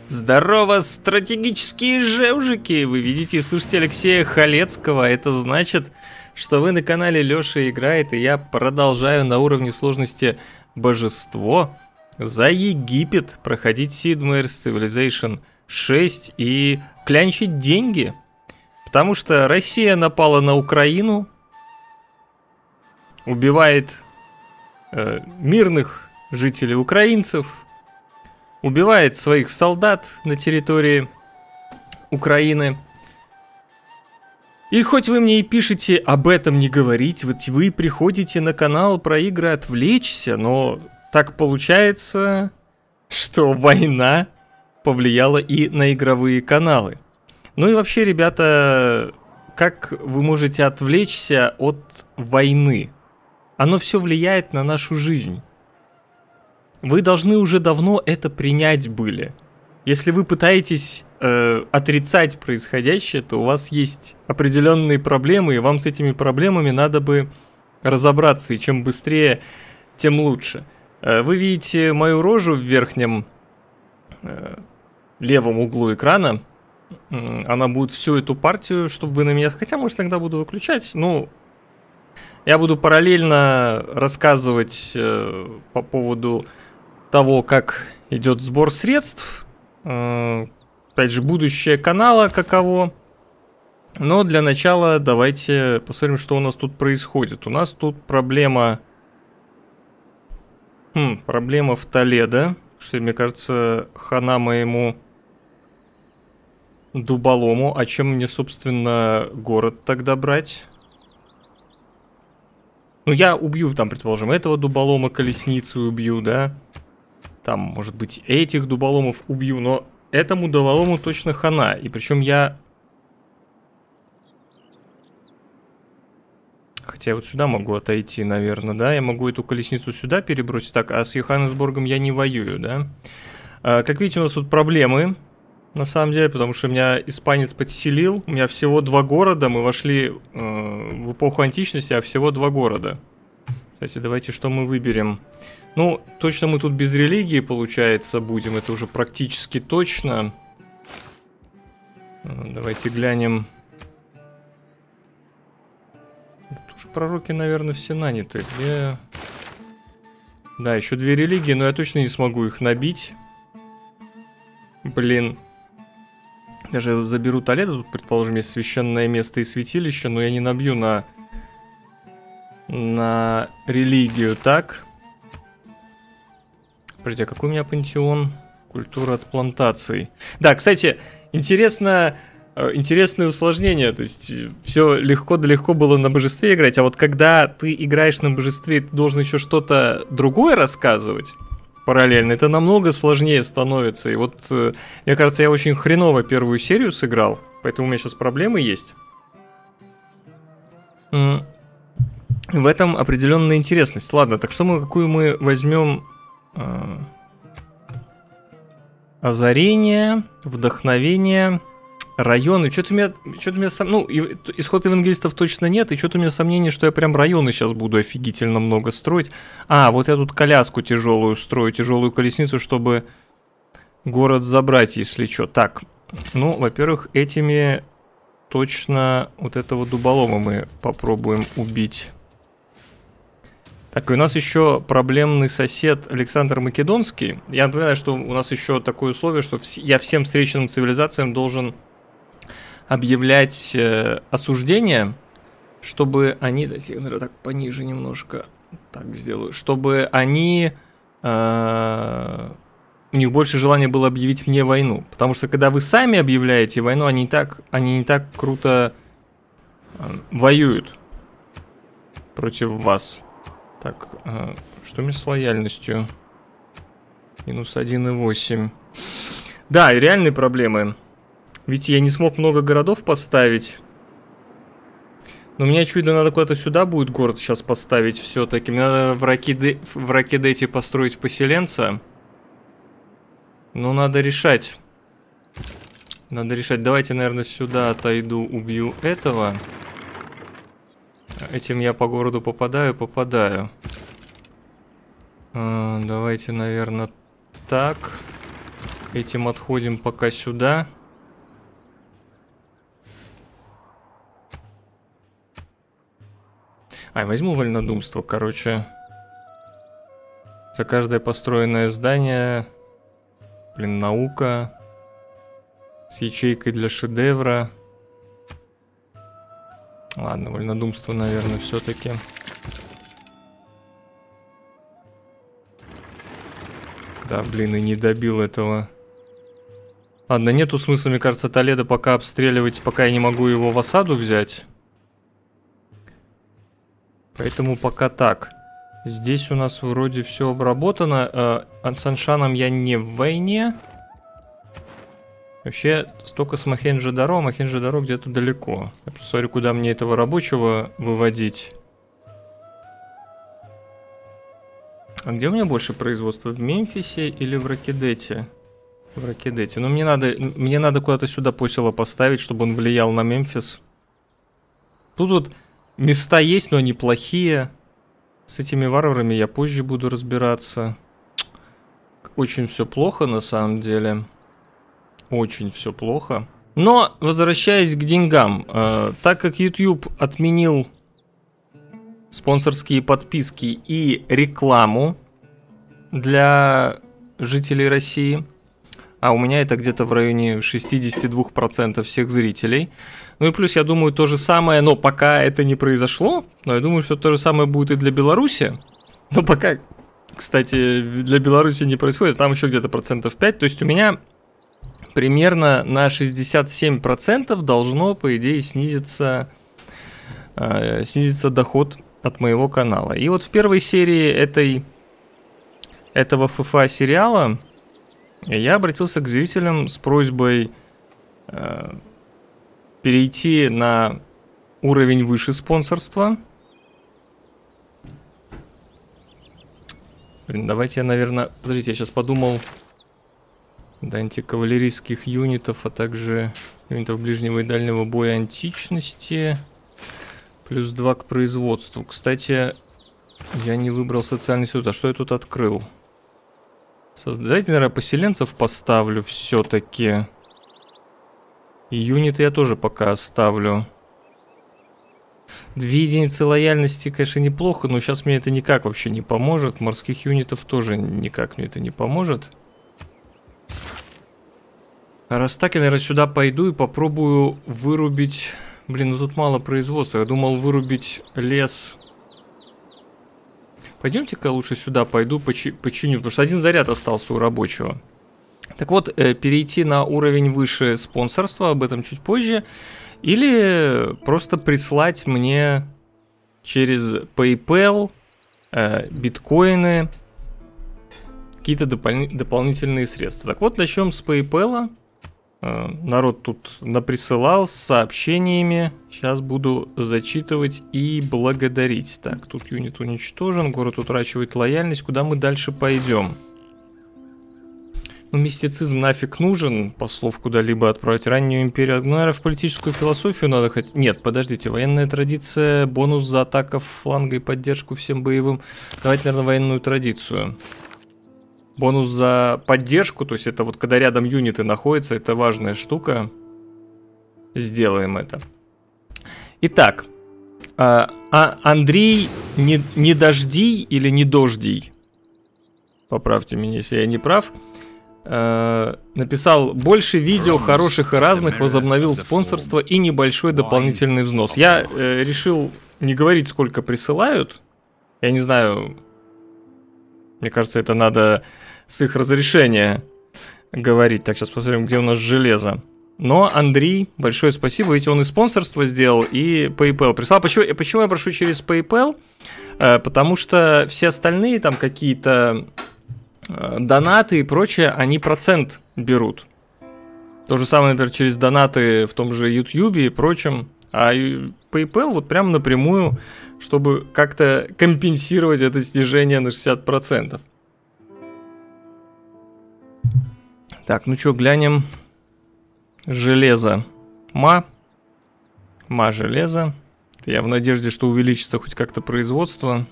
Здорово, стратегические жевжики! Вы видите и слышите Алексея Халецкого. Это значит, что вы на канале Лёша Играет, и я продолжаю на уровне сложности Божество за Египет проходить Sid Meier's Civilization 6 и клянчить деньги. Потому что Россия напала на Украину, убивает мирных жителей украинцев, убивает своих солдат на территории Украины. И хоть вы мне и пишете об этом не говорить, вот вы приходите на канал про игры отвлечься, но так получается, что война повлияла и на игровые каналы. Ну и вообще, ребята, как вы можете отвлечься от войны? Оно все влияет на нашу жизнь. Вы должны уже давно это принять были. Если вы пытаетесь отрицать происходящее, то у вас есть определенные проблемы, и вам с этими проблемами надо бы разобраться, и чем быстрее, тем лучше. Вы видите мою рожу в верхнем левом углу экрана. Она будет всю эту партию, чтобы вы на меня... Хотя, может, иногда буду выключать, ну... Я буду параллельно рассказывать по поводу того, как идет сбор средств. Опять же, будущее канала каково. Но для начала давайте посмотрим, что у нас тут происходит. У нас тут проблема... проблема в Толедо. Что, мне кажется, хана моему дуболому. А чем мне, собственно, город тогда брать? Ну, я убью, там, предположим, этого дуболома, колесницу убью, да? Там, может быть, этих дуболомов убью, но этому дуболому точно хана. И причем я... Хотя вот сюда могу отойти, наверное, да? Я могу эту колесницу сюда перебросить. Так, а с Йоханнесбургом я не воюю, да? Как видите, у нас тут проблемы, на самом деле, потому что меня испанец подселил. У меня всего 2 города, мы вошли в эпоху античности, а всего 2 города. Кстати, давайте что мы выберем. Ну, точно мы тут без религии, получается, будем. Это уже практически точно. Давайте глянем. Тут уже пророки, наверное, все наняты. Где... Да, еще 2 религии, но я точно не смогу их набить. Блин. Даже заберу Толедо, тут, предположим, есть священное место и святилище, но я не набью на религию, так? Подожди, а какой у меня пантеон? Культура от плантаций. Да, кстати, интересное усложнение, то есть все легко да легко было на божестве играть, а вот когда ты играешь на божестве, ты должен еще что-то другое рассказывать параллельно, это намного сложнее становится. И вот, мне кажется, я очень хреново первую серию сыграл, поэтому у меня сейчас проблемы есть. В этом определенная интересность. Ладно, так что какую мы возьмем? Озарение, вдохновение, районы. Что-то у меня сам... Ну, исход евангелистов точно нет, и что-то у меня сомнение, что я прям районы сейчас буду офигительно много строить. А, вот я тут коляску тяжелую строю, тяжелую колесницу, чтобы город забрать, если что. Так, ну, во-первых, этими точно вот этого дуболома мы попробуем убить. Так, и у нас еще проблемный сосед Александр Македонский. Я напоминаю, что у нас еще такое условие, что я всем встреченным цивилизациям должен объявлять осуждение, чтобы они... Давайте я, наверное, так пониже немножко так сделаю. Чтобы они... у них больше желания было объявить мне войну. Потому что когда вы сами объявляете войну, они не так круто воюют против вас. Так, что мне с лояльностью? Минус 1,8. Да, и реальные проблемы. Ведь я не смог много городов поставить. Но мне, очевидно, надо куда-то сюда будет город сейчас поставить все-таки. Мне надо в Ракедете построить поселенца. Но надо решать. Надо решать. Давайте, наверное, сюда отойду, убью этого. Этим я по городу попадаю. Давайте, наверное, так. Этим отходим пока сюда. Возьму вольнодумство, короче. За каждое построенное здание... Блин, наука. С ячейкой для шедевра. Ладно, вольнодумство, наверное, все-таки. Да, блин, и не добил этого. Ладно, нету смысла, мне кажется, Толедо пока обстреливать, пока я не могу его в осаду взять. Поэтому пока так. Здесь у нас вроде все обработано. С Аншаном я не в войне. Вообще, столько с Мохенджо-Даро. Мохенджо-Даро где-то далеко. Я посмотрю, куда мне этого рабочего выводить. А где у меня больше производства? В Мемфисе или в Рокедете? В Рокедете. Но мне надо куда-то сюда посело поставить, чтобы он влиял на Мемфис. Тут вот места есть, но они плохие. С этими варварами я позже буду разбираться. Очень все плохо на самом деле. Очень все плохо. Но, возвращаясь к деньгам. Так как YouTube отменил спонсорские подписки и рекламу для жителей России, а у меня это где-то в районе 62% всех зрителей. Ну и плюс, я думаю, то же самое, но пока это не произошло, но я думаю, что то же самое будет и для Беларуси. Но пока, кстати, для Беларуси не происходит, там еще где-то 5%. То есть у меня примерно на 67% должно, по идее, снизиться доход от моего канала. И вот в первой серии этого ФФА сериала я обратился к зрителям с просьбой перейти на уровень выше спонсорства. Блин, давайте я, наверное... Подождите, я сейчас подумал. До антикавалерийских юнитов, а также юнитов ближнего и дальнего боя античности. Плюс 2 к производству. Кстати, я не выбрал социальный суд. А что я тут открыл? Давайте, наверное, поселенцев поставлю все-таки. И юниты я тоже пока оставлю. 2 единицы лояльности, конечно, неплохо, но сейчас мне это никак вообще не поможет. Морских юнитов тоже никак мне это не поможет. Раз так, я, наверное, сюда пойду и попробую вырубить... Блин, ну тут мало производства. Я думал вырубить лес. Пойдемте-ка лучше сюда пойду починю, потому что один заряд остался у рабочего. Так вот, перейти на уровень выше спонсорства, об этом чуть позже. Или просто прислать мне через PayPal биткоины, какие-то дополнительные средства. Так вот, начнем с PayPal. Народ тут наприсылал с сообщениями. Сейчас буду зачитывать и благодарить. Так, тут юнит уничтожен. Город утрачивает лояльность. Куда мы дальше пойдем? Ну, мистицизм нафиг нужен. Послов куда-либо отправить. Раннюю империю. Ну, наверное, в политическую философию надо хоть... Нет, подождите. Военная традиция. Бонус за атаку фланга и поддержку всем боевым. Давайте, наверное, военную традицию. Бонус за поддержку, то есть это вот когда рядом юниты находятся, это важная штука. Сделаем это. Итак, Андрей не дождей или не дождей, поправьте меня, если я не прав, написал: больше видео хороших и разных, возобновил спонсорство и небольшой дополнительный взнос. Я решил не говорить, сколько присылают. Я не знаю... Мне кажется, это надо с их разрешения говорить. Так, сейчас посмотрим, где у нас железо. Но Андрей, большое спасибо. Видите, он и спонсорство сделал, и PayPal прислал. Почему я прошу через PayPal? Потому что все остальные там какие-то донаты и прочее, они процент берут. То же самое, например, через донаты в том же YouTube и прочем. А PayPal вот прям напрямую, чтобы как-то компенсировать это снижение на 60%. Так, ну что, глянем. Железо. Железо. Я в надежде, что увеличится хоть как-то производство.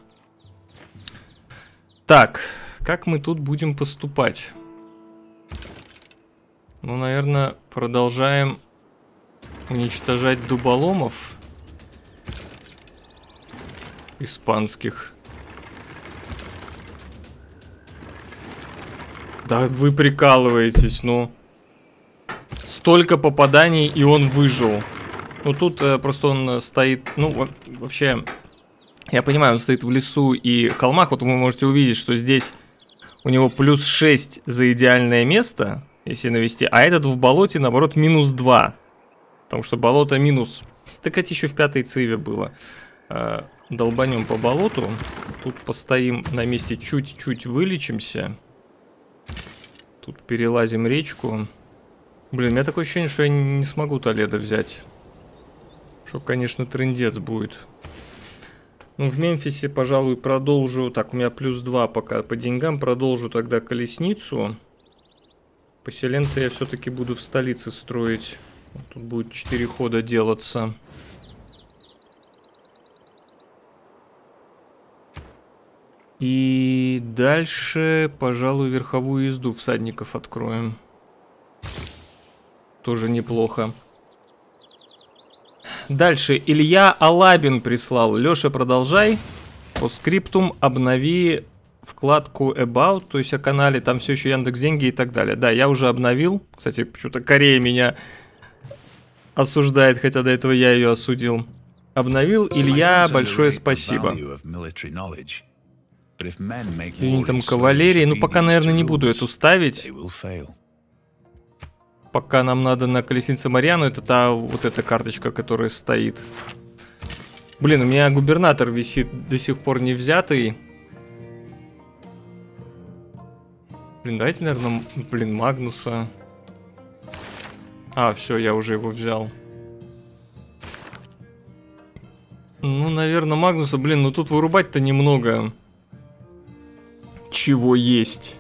Так, как мы тут будем поступать? Ну, наверное, продолжаем уничтожать дуболомов испанских. Да вы прикалываетесь, ну. Столько попаданий, и он выжил. Ну, тут просто он стоит, ну, вообще, я понимаю, он стоит в лесу и холмах. Вот вы можете увидеть, что здесь у него плюс 6 за идеальное место, если навести. А этот в болоте, наоборот, минус 2. Потому что болото минус. Так это еще в 5-й циве было. Долбанем по болоту. Тут постоим на месте, чуть-чуть вылечимся. Тут перелазим речку. Блин, у меня такое ощущение, что я не смогу Толедо взять. Что, конечно, трындец будет. Ну, в Мемфисе, пожалуй, продолжу. Так, у меня плюс 2 пока по деньгам. Продолжу тогда колесницу. Поселенца я все-таки буду в столице строить. Тут будет 4 хода делаться. И дальше, пожалуй, верховую езду всадников откроем. Тоже неплохо. Дальше Илья Алабин прислал. Леша, продолжай. По скриптум обнови вкладку About, то есть о канале, там все еще Яндекс.Деньги и так далее. Да, я уже обновил. Кстати, почему-то Корея меня осуждает, хотя до этого я ее осудил. Обновил. Илья, большое спасибо. Юнитом кавалерии. Ну, пока, наверное, не буду эту ставить. Пока нам надо на колеснице Мариану. Это та вот эта карточка, которая стоит. Блин, у меня губернатор висит до сих пор не взятый. Блин, давайте, наверное, блин, Магнуса. А, все, я уже его взял. Ну, наверное, Магнуса. Блин, ну тут вырубать-то немного. Чего есть.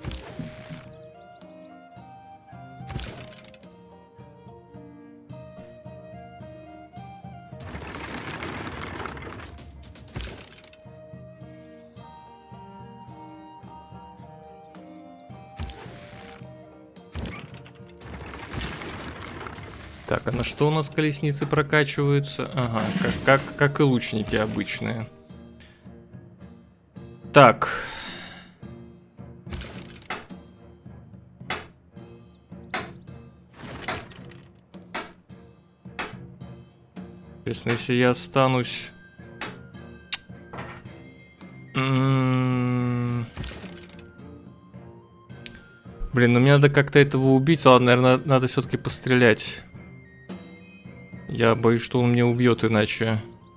Так, а на что у нас колесницы прокачиваются? Ага, как и лучники обычные. Так. Соответственно, если я останусь... Блин, ну мне надо как-то этого убить. Ладно, наверное, надо все-таки пострелять. Я боюсь, что он меня убьет иначе.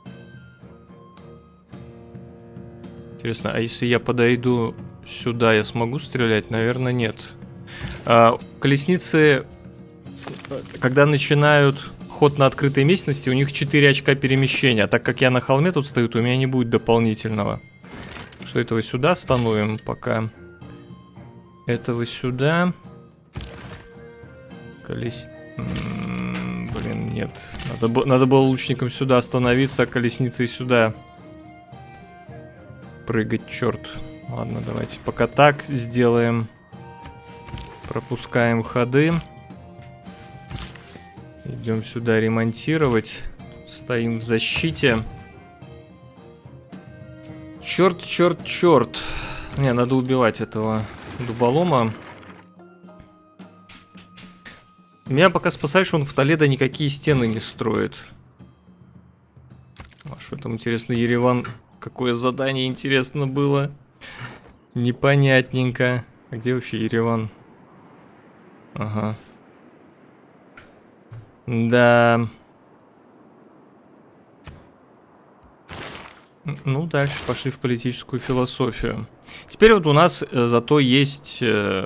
Интересно, а если я подойду сюда, я смогу стрелять? Наверное, нет. Колесницы, когда начинают ход на открытой местности, у них 4 очка перемещения. А так как я на холме тут стою, то у меня не будет дополнительного. Что этого сюда становим пока. Этого сюда. Блин, нет. Надо было лучником сюда остановиться, а колесницей сюда прыгать, черт. Ладно, давайте пока так сделаем. Пропускаем ходы. Идем сюда ремонтировать. Стоим в защите. Черт, черт, черт. Не, надо убивать этого дуболома. Меня пока спасает, что он в Толедо никакие стены не строит. А что там, интересно, Ереван? Какое задание, интересно, было? Непонятненько. А где вообще Ереван? Ага. Да. Ну, дальше пошли в политическую философию. Теперь вот у нас зато есть...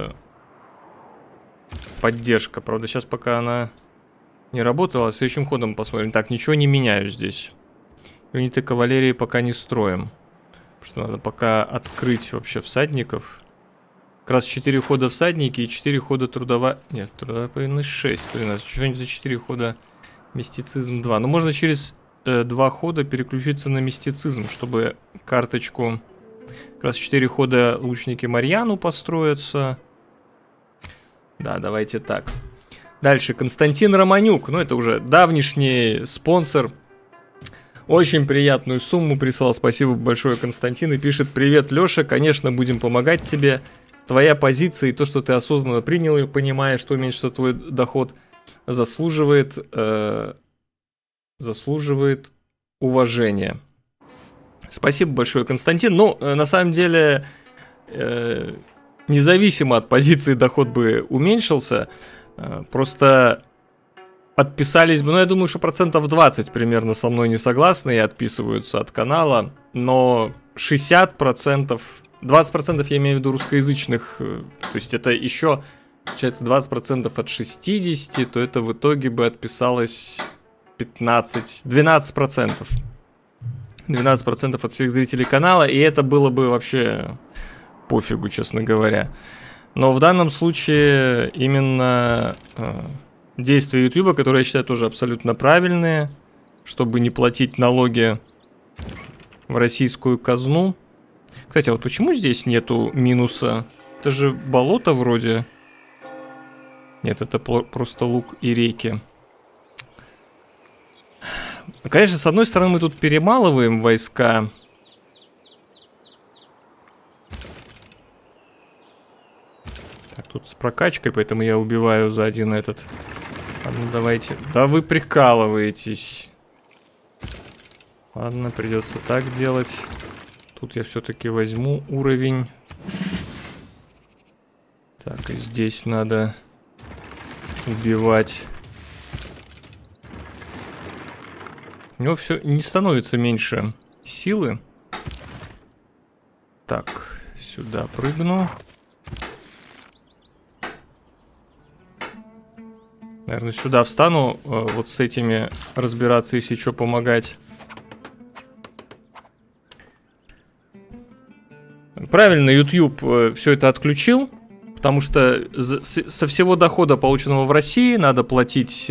поддержка. Правда, сейчас пока она не работала. Следующим ходом посмотрим. Так, ничего не меняю здесь. Юниты кавалерии пока не строим. Потому что надо пока открыть вообще всадников. Как раз 4 хода всадники и 4 хода трудовая... Нет, трудовая повинность 6. Что-нибудь за 4 хода мистицизм 2. Но можно через 2 хода переключиться на мистицизм, чтобы карточку... Как раз 4 хода лучники Марьяну построятся. Да, давайте так. Дальше Константин Романюк, ну это уже давнишний спонсор. Очень приятную сумму прислал, спасибо большое, Константин, и пишет: привет, Леша, конечно, будем помогать тебе. Твоя позиция и то, что ты осознанно принял ее, понимая, что уменьшится твой доход, заслуживает уважения. Спасибо большое, Константин. Ну, на самом деле, независимо от позиции доход бы уменьшился, просто отписались бы, ну, я думаю, что 20% примерно со мной не согласны и отписываются от канала, но 60%, 20% я имею в виду русскоязычных, то есть это еще, получается, 20% от 60, то это в итоге бы отписалось 12%. 12% от всех зрителей канала, и это было бы вообще пофигу, честно говоря. Но в данном случае именно действия YouTube, которые я считаю тоже абсолютно правильные, чтобы не платить налоги в российскую казну. Кстати, а вот почему здесь нету минуса? Это же болото вроде. Нет, это просто луг и реки. Конечно, с одной стороны мы тут перемалываем войска. Так, тут с прокачкой, поэтому я убиваю за один этот. Ладно, давайте. Да вы прикалываетесь. Ладно, придется так делать. Тут я все-таки возьму уровень. Так, и здесь надо убивать. У него все не становится меньше силы. Так, сюда прыгну. Наверное, сюда встану, вот с этими разбираться, если что, помогать. Правильно, YouTube все это отключил, потому что со всего дохода, полученного в России, надо платить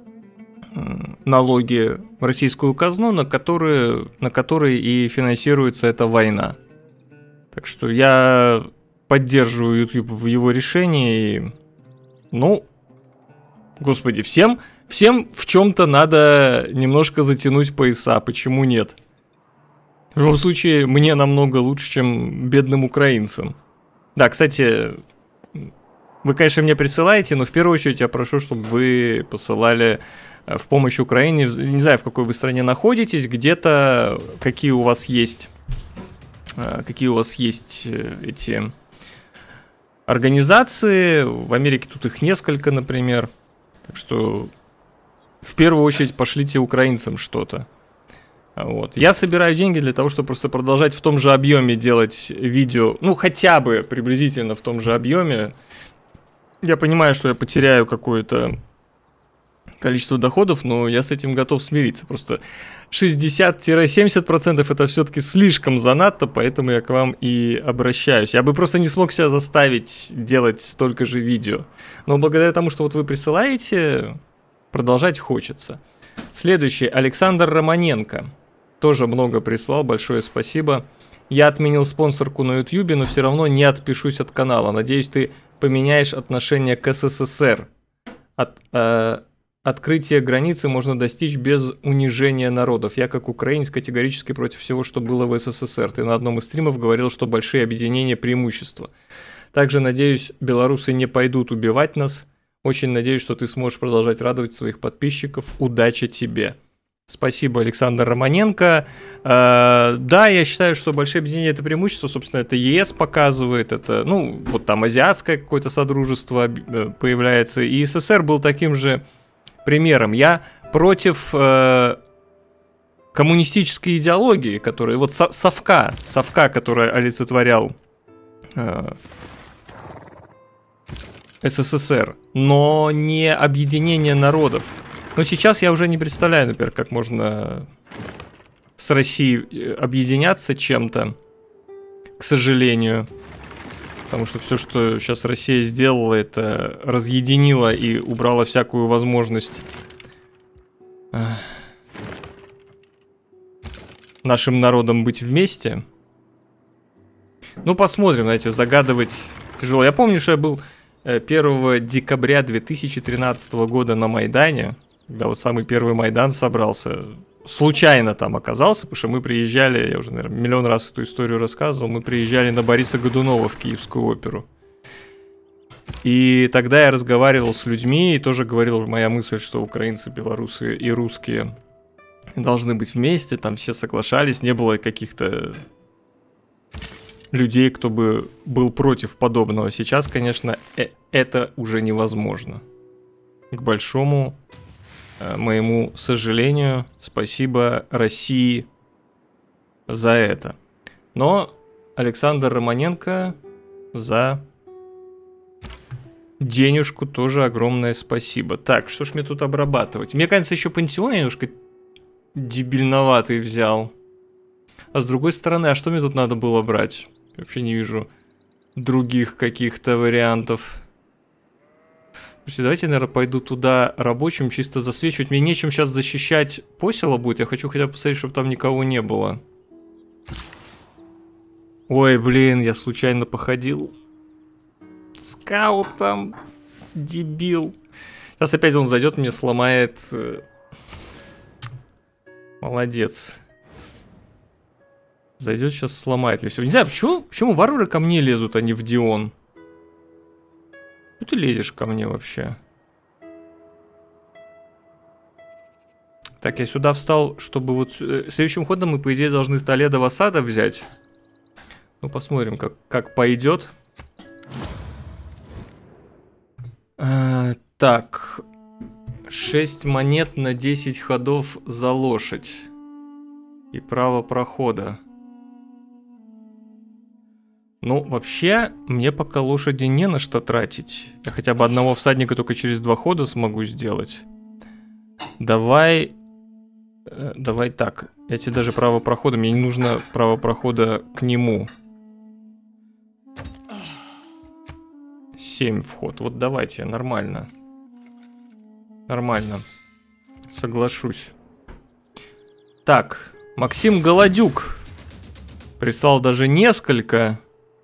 налоги в российскую казну, на которые и финансируется эта война. Так что я поддерживаю YouTube в его решении. Ну, господи, всем в чем-то надо немножко затянуть пояса, почему нет? В любом случае, мне намного лучше, чем бедным украинцам. Да, кстати, вы, конечно, мне присылаете, но в первую очередь я прошу, чтобы вы посылали в помощь Украине. Не знаю, в какой вы стране находитесь, где-то какие у вас есть эти организации. В Америке тут их несколько, например. Так что в первую очередь пошлите украинцам что-то. Вот. Я собираю деньги для того, чтобы просто продолжать в том же объеме делать видео, ну хотя бы приблизительно в том же объеме. Я понимаю, что я потеряю какое-то количество доходов, но я с этим готов смириться. Просто 60-70% это все-таки слишком занадто, поэтому я к вам и обращаюсь. Я бы просто не смог себя заставить делать столько же видео. Но благодаря тому, что вот вы присылаете, продолжать хочется. Следующий, Александр Романенко. Тоже много прислал, большое спасибо. Я отменил спонсорку на YouTube, но все равно не отпишусь от канала. Надеюсь, ты поменяешь отношение к СССР. Открытие границы можно достичь без унижения народов. Я, как украинец, категорически против всего, что было в СССР. Ты на одном из стримов говорил, что большие объединения – преимущество. Также, надеюсь, белорусы не пойдут убивать нас. Очень надеюсь, что ты сможешь продолжать радовать своих подписчиков. Удачи тебе. Спасибо, Александр Романенко. Да, я считаю, что большие объединения – это преимущество. Собственно, это ЕС показывает. Это, ну, вот там азиатское какое-то содружество появляется. И СССР был таким же примером. Я против коммунистической идеологии, которая... Вот совка, которая олицетворял СССР, но не объединение народов. Но сейчас я уже не представляю, например, как можно с Россией объединяться чем-то, к сожалению. Потому что все, что сейчас Россия сделала, это разъединила и убрала всякую возможность нашим народам быть вместе. Ну, посмотрим, знаете, загадывать тяжело. Я помню, что я был 1 декабря 2013 года на Майдане, когда вот самый первый Майдан собрался, случайно там оказался, потому что мы приезжали, я уже, наверное, миллион раз эту историю рассказывал, мы приезжали на Бориса Годунова в Киевскую оперу. И тогда я разговаривал с людьми, и тоже говорил моя мысль, что украинцы, белорусы и русские должны быть вместе, там все соглашались, не было каких-то людей, кто бы был против подобного. Сейчас, конечно, это уже невозможно. К большому моему сожалению, спасибо России за это. Но Александр Романенко за денежку тоже огромное спасибо. Так, что ж мне тут обрабатывать? Мне кажется, еще пантеон я немножко дебильноватый взял. А с другой стороны, а что мне тут надо было брать? Я вообще не вижу других каких-то вариантов. Слушайте, давайте, наверное, пойду туда рабочим, чисто засвечивать. Мне нечем сейчас защищать посело будет. Я хочу хотя бы посмотреть, чтобы там никого не было. Ой, блин, я случайно походил. Скаутом. Дебил. Сейчас опять он зайдет, мне сломает. Молодец. Зайдет, сейчас сломает мне все. Не знаю, почему варвары ко мне лезут, а не в Дион? Что ты лезешь ко мне вообще? Так, я сюда встал, чтобы вот... Следующим ходом мы, по идее, должны Толедо Осада взять. Ну, посмотрим, как пойдет. Так. 6 монет на 10 ходов за лошадь. И право прохода. Ну, вообще, мне пока лошади не на что тратить. Я хотя бы одного всадника только через 2 хода смогу сделать. Давай так. Я тебе даже право прохода. Мне не нужно право прохода к нему. 7 вход. Вот давайте, нормально. Нормально. Соглашусь. Так, Максим Голодюк прислал даже несколько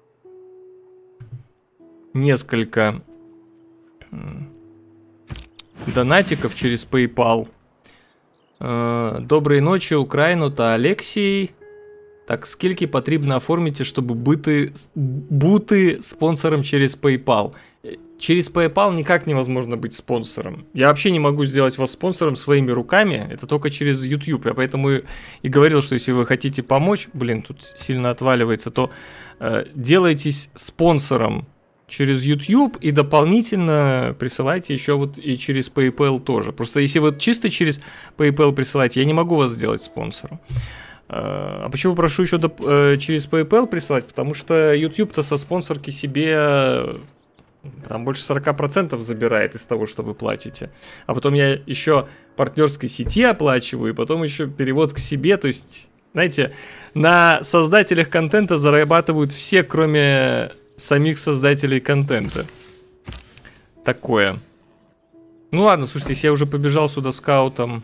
донатиков через PayPal. Доброї ночі, Україну та Алексій. Так, скільки потрібно оформити, щоб бути спонсором через PayPal? Через PayPal никак невозможно быть спонсором. Я вообще не могу сделать вас спонсором своими руками. Это только через YouTube. Я поэтому и говорил, что если вы хотите помочь, блин, тут сильно отваливается, то делайтесь спонсором через YouTube и дополнительно присылайте еще вот и через PayPal тоже. Просто если вы чисто через PayPal присылаете, я не могу вас сделать спонсором. А почему прошу еще через PayPal присылать? Потому что YouTube-то со спонсорки себе там больше 40% забирает из того, что вы платите. А потом я еще партнерской сети оплачиваю, и потом еще перевод к себе. То есть, знаете, на создателях контента зарабатывают все, кроме самих создателей контента. Такое. Ну ладно, слушайте, если я уже побежал сюда скаутом...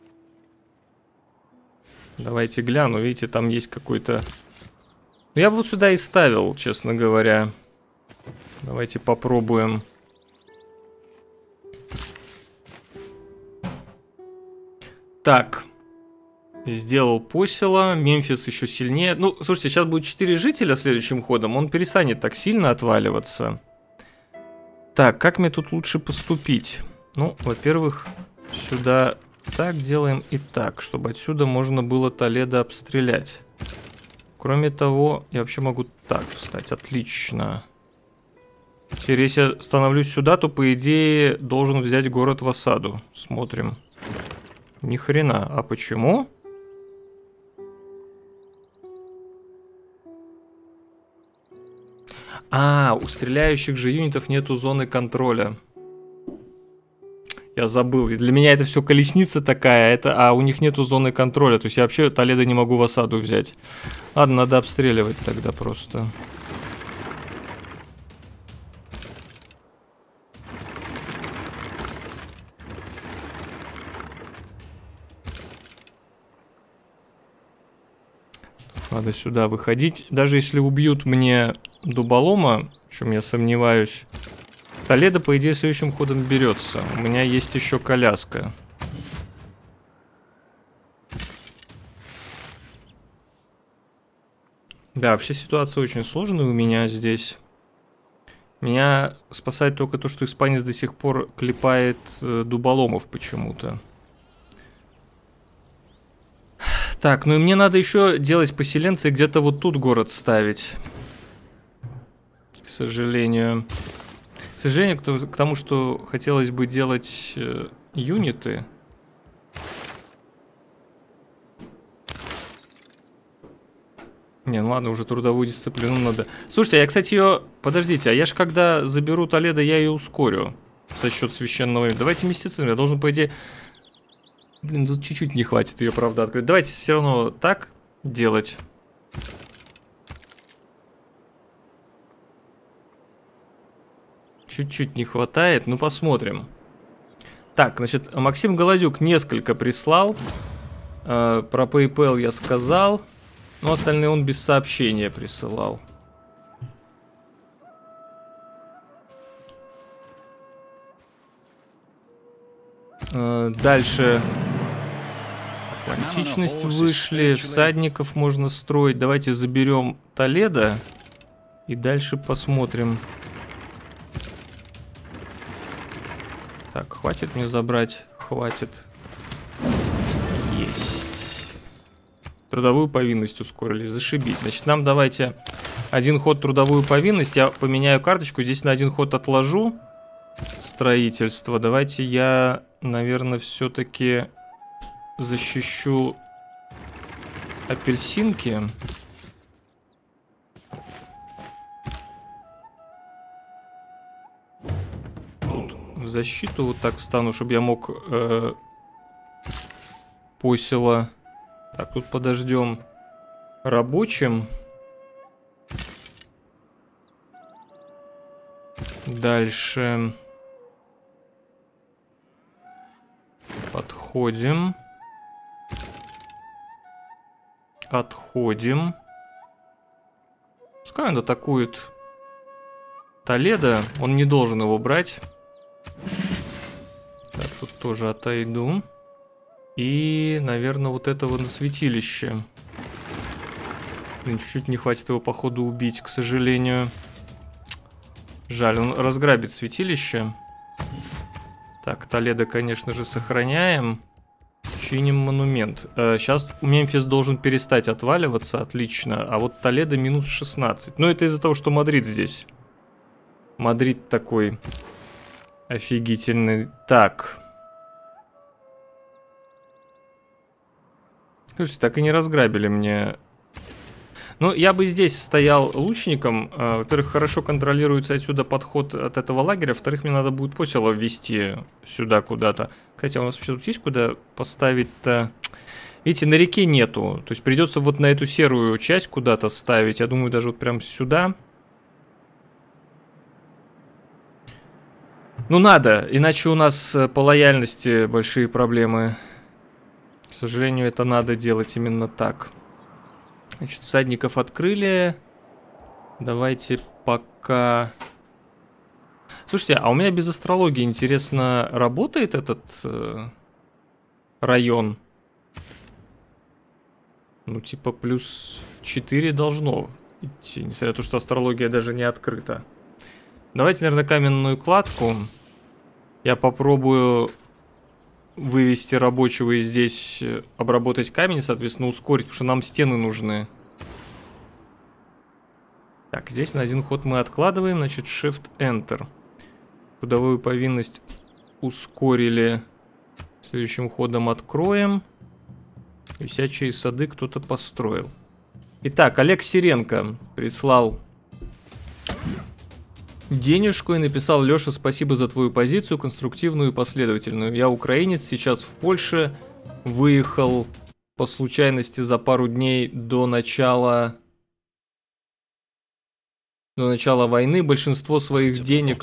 Давайте гляну, видите, там есть какой-то... Ну, я бы вот сюда и ставил, честно говоря. Давайте попробуем. Так. Сделал посело. Мемфис еще сильнее. Ну, слушайте, сейчас будет 4 жителя следующим ходом. Он перестанет так сильно отваливаться. Так, как мне тут лучше поступить? Ну, во-первых, сюда... Так делаем и так, чтобы отсюда можно было Толедо обстрелять. Кроме того, я вообще могу так встать. Отлично. Теперь, если я становлюсь сюда, то, по идее, должен взять город в осаду. Смотрим. Ни хрена. А почему? А, у стреляющих же юнитов нету зоны контроля. Я забыл. И для меня это все колесница такая, а у них нету зоны контроля. То есть я вообще Толедо не могу в осаду взять. Ладно, надо обстреливать тогда просто. Надо сюда выходить. Даже если убьют мне дуболома, в чем я сомневаюсь, Толедо, по идее, следующим ходом берется. У меня есть еще коляска. Да, вообще ситуация очень сложная у меня здесь. Меня спасает только то, что испанец до сих пор клепает дуболомов почему-то. Так, ну и мне надо еще делать поселенцы, где-то вот тут город ставить. К сожалению. К сожалению, к тому, что хотелось бы делать юниты. Не, ну ладно, уже трудовую дисциплину надо. Слушайте, а я, кстати, ее... Подождите, а я же когда заберу Толедо, я ее ускорю. За счет священного... Давайте мистицизм, я должен, по идее... Блин, тут чуть-чуть не хватит ее, правда, открыть. Давайте все равно так делать. Чуть-чуть не хватает, ну посмотрим. Так, значит, Максим Голодюк несколько прислал. Про PayPal я сказал. Но остальные он без сообщения присылал. Дальше. Античность вышли. Всадников можно строить. Давайте заберем Толедо. И дальше посмотрим. Так, хватит мне забрать? Хватит. Есть. Трудовую повинность ускорили, зашибись. Значит, нам давайте один ход трудовую повинность. Я поменяю карточку, здесь на один ход отложу строительство. Давайте я, наверное, все-таки защищу апельсинки. Тут в защиту вот так встану, чтобы я мог посело... Так, тут подождем рабочим. Дальше подходим. Отходим. Пускай он атакует Толедо. Он не должен его брать. Так, тут тоже отойду. И, наверное, вот этого на святилище. Блин, чуть-чуть не хватит его, походу, убить, к сожалению. Жаль, он разграбит святилище. Так, Толедо, конечно же, сохраняем. Чиним монумент. Сейчас Мемфис должен перестать отваливаться, отлично. А вот Толедо минус 16. Но это из-за того, что Мадрид здесь. Мадрид такой офигительный. Так. Слушайте, так и не разграбили мне. Ну, я бы здесь стоял лучником. Во-первых, хорошо контролируется отсюда подход от этого лагеря. Во-вторых, мне надо будет посело ввести сюда куда-то. Кстати, а у нас вообще тут есть куда поставить-то? Видите, на реке нету. То есть придется вот на эту серую часть куда-то ставить. Я думаю, даже вот прям сюда. Ну, надо. Иначе у нас по лояльности большие проблемы. К сожалению, это надо делать именно так. Значит, всадников открыли. Давайте пока... Слушайте, а у меня без астрологии, интересно, работает этот район? Ну, типа, плюс 4 должно идти, несмотря на то, что астрология даже не открыта. Давайте, наверное, каменную кладку. Я попробую... вывести рабочего и здесь обработать камень, соответственно, ускорить, потому что нам стены нужны. Так, здесь на один ход мы откладываем, значит, Shift-Enter. Трудовую повинность ускорили. Следующим ходом откроем. Висячие сады кто-то построил. Итак, Олег Сиренко прислал денежку и написал: Леша, спасибо за твою позицию, конструктивную и последовательную. Я украинец, сейчас в Польше, выехал по случайности за пару дней до начала войны. Большинство своих денег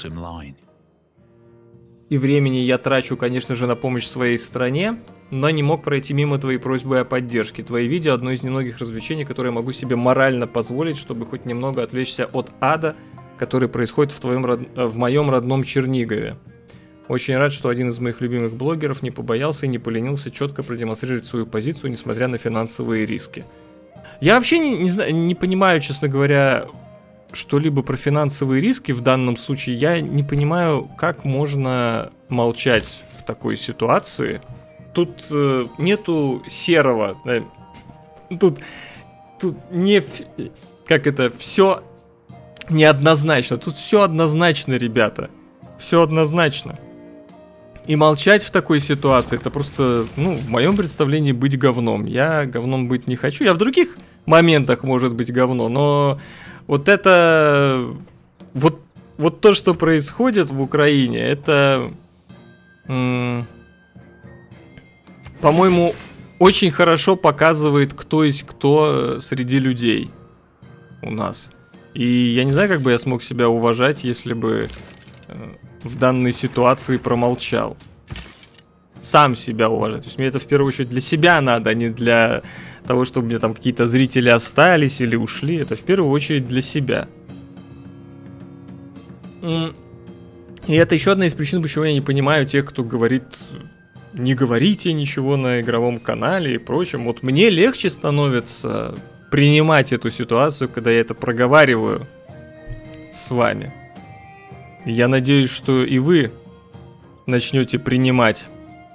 и времени я трачу, конечно же, на помощь своей стране, но не мог пройти мимо твоей просьбы о поддержке. Твои видео — одно из немногих развлечений, которые я могу себе морально позволить, чтобы хоть немного отвлечься от ада, который происходит в моем родном Чернигове. Очень рад, что один из моих любимых блогеров не побоялся и не поленился четко продемонстрировать свою позицию, несмотря на финансовые риски. Я вообще не понимаю, честно говоря, что-либо про финансовые риски в данном случае. Я не понимаю, как можно молчать в такой ситуации. Тут нету серого. Тут не... Как это? Все неоднозначно. Тут все однозначно, ребята. Все однозначно. И молчать в такой ситуации, это просто, ну, в моем представлении быть говном. Я говном быть не хочу. Я в других моментах, может быть, говно, но вот это... Вот то, что происходит в Украине, это... по-моему, очень хорошо показывает, кто есть кто среди людей у нас. И я не знаю, как бы я смог себя уважать, если бы в данной ситуации промолчал. Сам себя уважать. То есть мне это в первую очередь для себя надо, а не для того, чтобы мне там какие-то зрители остались или ушли. Это в первую очередь для себя. И это еще одна из причин, почему я не понимаю тех, кто говорит: не говорите ничего на игровом канале и прочем. Вот мне легче становится принимать эту ситуацию, когда я это проговариваю с вами. Я надеюсь, что и вы начнете принимать.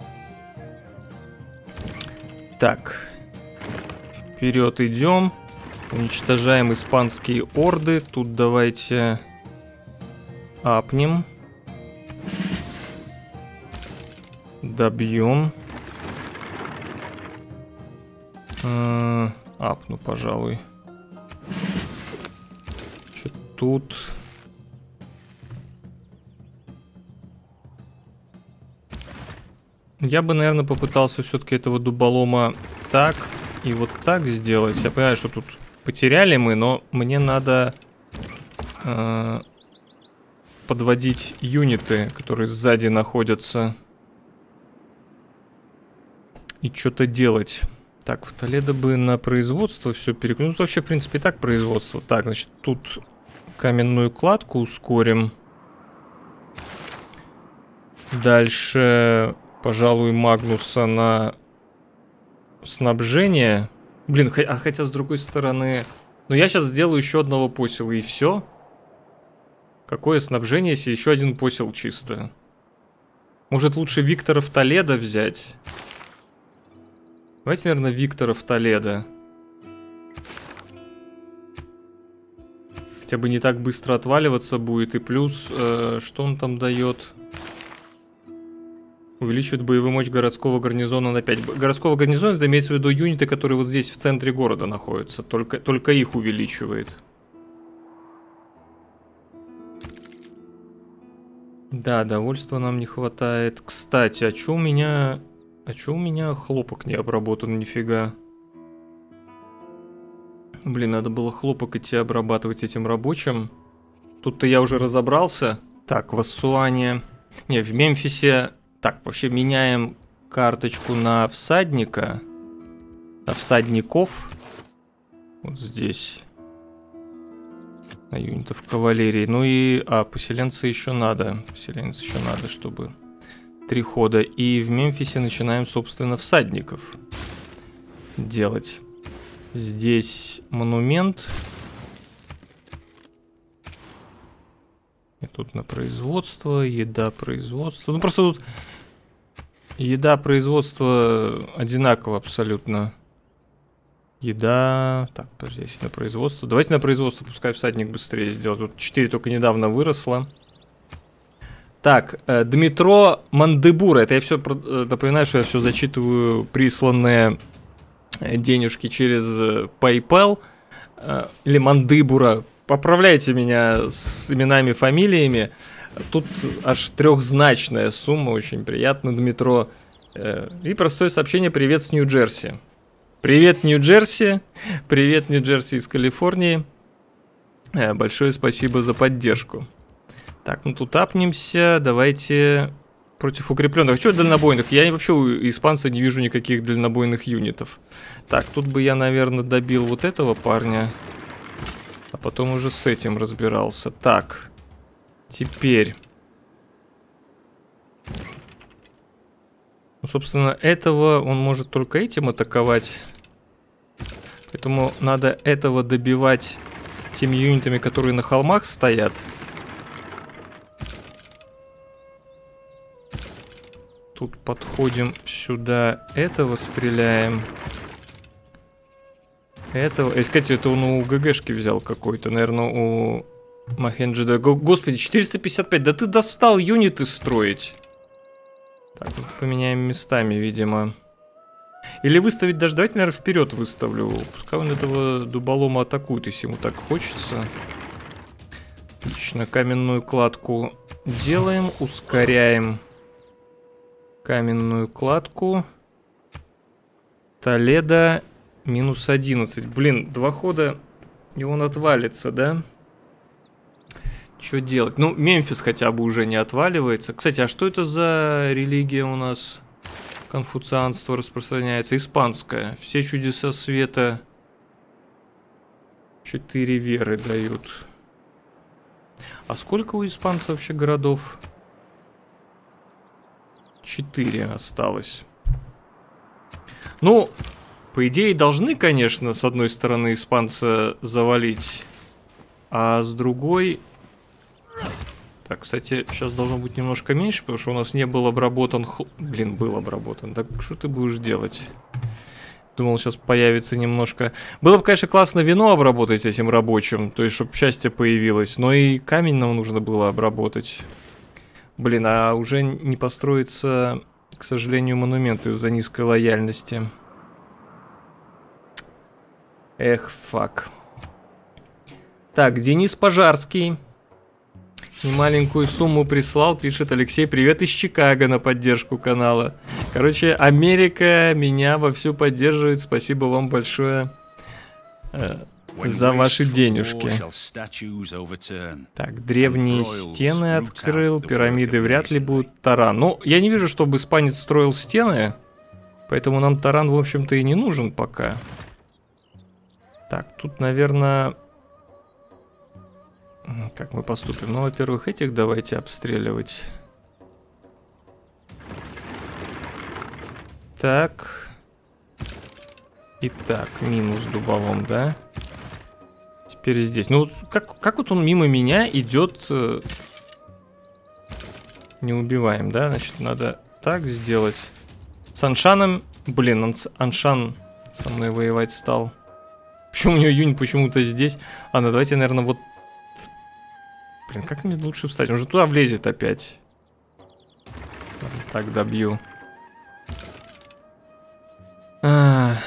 Так, вперед идем. Уничтожаем испанские орды. Тут давайте апнем. Добьем. Апну, пожалуй. Что тут? Я бы, наверное, попытался все-таки этого дуболома так и вот так сделать. Я понимаю, что тут потеряли мы, но мне надо подводить юниты, которые сзади находятся, и что-то делать. Так, в Толедо бы на производство все переключить. Ну, вообще, в принципе, и так производство. Так, значит, тут каменную кладку ускорим. Дальше, пожалуй, Магнуса на снабжение. Блин, хотя с другой стороны... Ну, я сейчас сделаю еще одного посела, и все. Какое снабжение, если еще один посел чисто? Может, лучше Виктора в Толедо взять? Давайте, наверное, Виктора в Толедо. Хотя бы не так быстро отваливаться будет. И плюс, что он там дает? Увеличивает боевую мощь городского гарнизона на 5. Городского гарнизона, это имеется в виду юниты, которые вот здесь в центре города находятся. Только их увеличивает. Да, довольства нам не хватает. Кстати, а чё у меня... А чё у меня хлопок не обработан, нифига? Блин, надо было хлопок идти обрабатывать этим рабочим. Тут-то я уже разобрался. Так, в Ассуане... Не, в Мемфисе... Так, вообще меняем карточку на всадника. На всадников. Вот здесь. На юнитов кавалерии. Ну и... А, поселенцы еще надо. Поселенцы еще надо, чтобы... 3 хода. И в Мемфисе начинаем, собственно, всадников делать. Здесь монумент. И тут на производство, еда, производство. Ну, просто тут еда, производство одинаково абсолютно. Еда... Так, подожди, если на производство. Давайте на производство, пускай всадник быстрее сделает. Тут 4 только недавно выросло. Так, Дмитро Мандебура. Это я все напоминаю, что я все зачитываю присланные денежки через PayPal. Или Мандыбура. Поправляйте меня с именами, фамилиями. Тут аж трехзначная сумма. Очень приятно, Дмитро. И простое сообщение: привет с Нью-Джерси. Привет, Нью-Джерси. Привет, Нью-Джерси из Калифорнии. Большое спасибо за поддержку. Так, ну тут апнемся. Давайте против укрепленных. Что дальнобойных? Я вообще у испанца не вижу никаких дальнобойных юнитов. Так, тут бы я, наверное, добил вот этого парня. А потом уже с этим разбирался. Так. Теперь. Ну, собственно, этого он может только этим атаковать. Поэтому надо этого добивать теми юнитами, которые на холмах стоят. Тут подходим сюда, этого стреляем. Этого... Кстати, это он у ГГшки взял какой-то, наверное, у Махенджида. Господи, 455, да ты достал юниты строить. Так, ну поменяем местами, видимо. Или выставить даже, давайте, наверное, вперед выставлю. Пускай он этого дуболома атакует, если ему так хочется. Отлично, каменную кладку делаем, ускоряем. Каменную кладку. Толедо минус 11. Блин, 2 хода, и он отвалится, да? Что делать? Ну, Мемфис хотя бы уже не отваливается. Кстати, а что это за религия у нас? Конфуцианство распространяется. Испанская. Все чудеса света 4 веры дают. А сколько у испанцев вообще городов? 4 осталось. Ну, по идее, должны, конечно, с одной стороны испанца завалить, а с другой... Так, кстати, сейчас должно быть немножко меньше, потому что у нас не был обработан... Блин, был обработан. Так что ты будешь делать? Думал, сейчас появится немножко... Было бы, конечно, классно вино обработать этим рабочим, то есть, чтобы счастье появилось, но и камень нам нужно было обработать. Блин, а уже не построится, к сожалению, монумент из-за низкой лояльности. Эх, фак. Так, Денис Пожарский. Немаленькую сумму прислал, пишет Алексей. Привет из Чикаго на поддержку канала. Короче, Америка меня вовсю поддерживает. Спасибо вам большое за ваши денежки. Так, древние стены открыл. Пирамиды вряд ли будут. Таран. Ну, я не вижу, чтобы испанец строил стены. Поэтому нам таран, в общем-то, и не нужен пока. Так, тут, наверное... Как мы поступим? Ну, во-первых, этих давайте обстреливать. Так. Итак, минус дубовом, да? Теперь здесь. Ну, как вот он мимо меня идет? Не убиваем, да? Значит, надо так сделать. С Аншаном... Блин, Аншан со мной воевать стал. Почему у него юнит почему-то здесь? Ладно, давайте, наверное, вот... Блин, как мне лучше встать? Он же туда влезет опять. Так, добью. Давайте,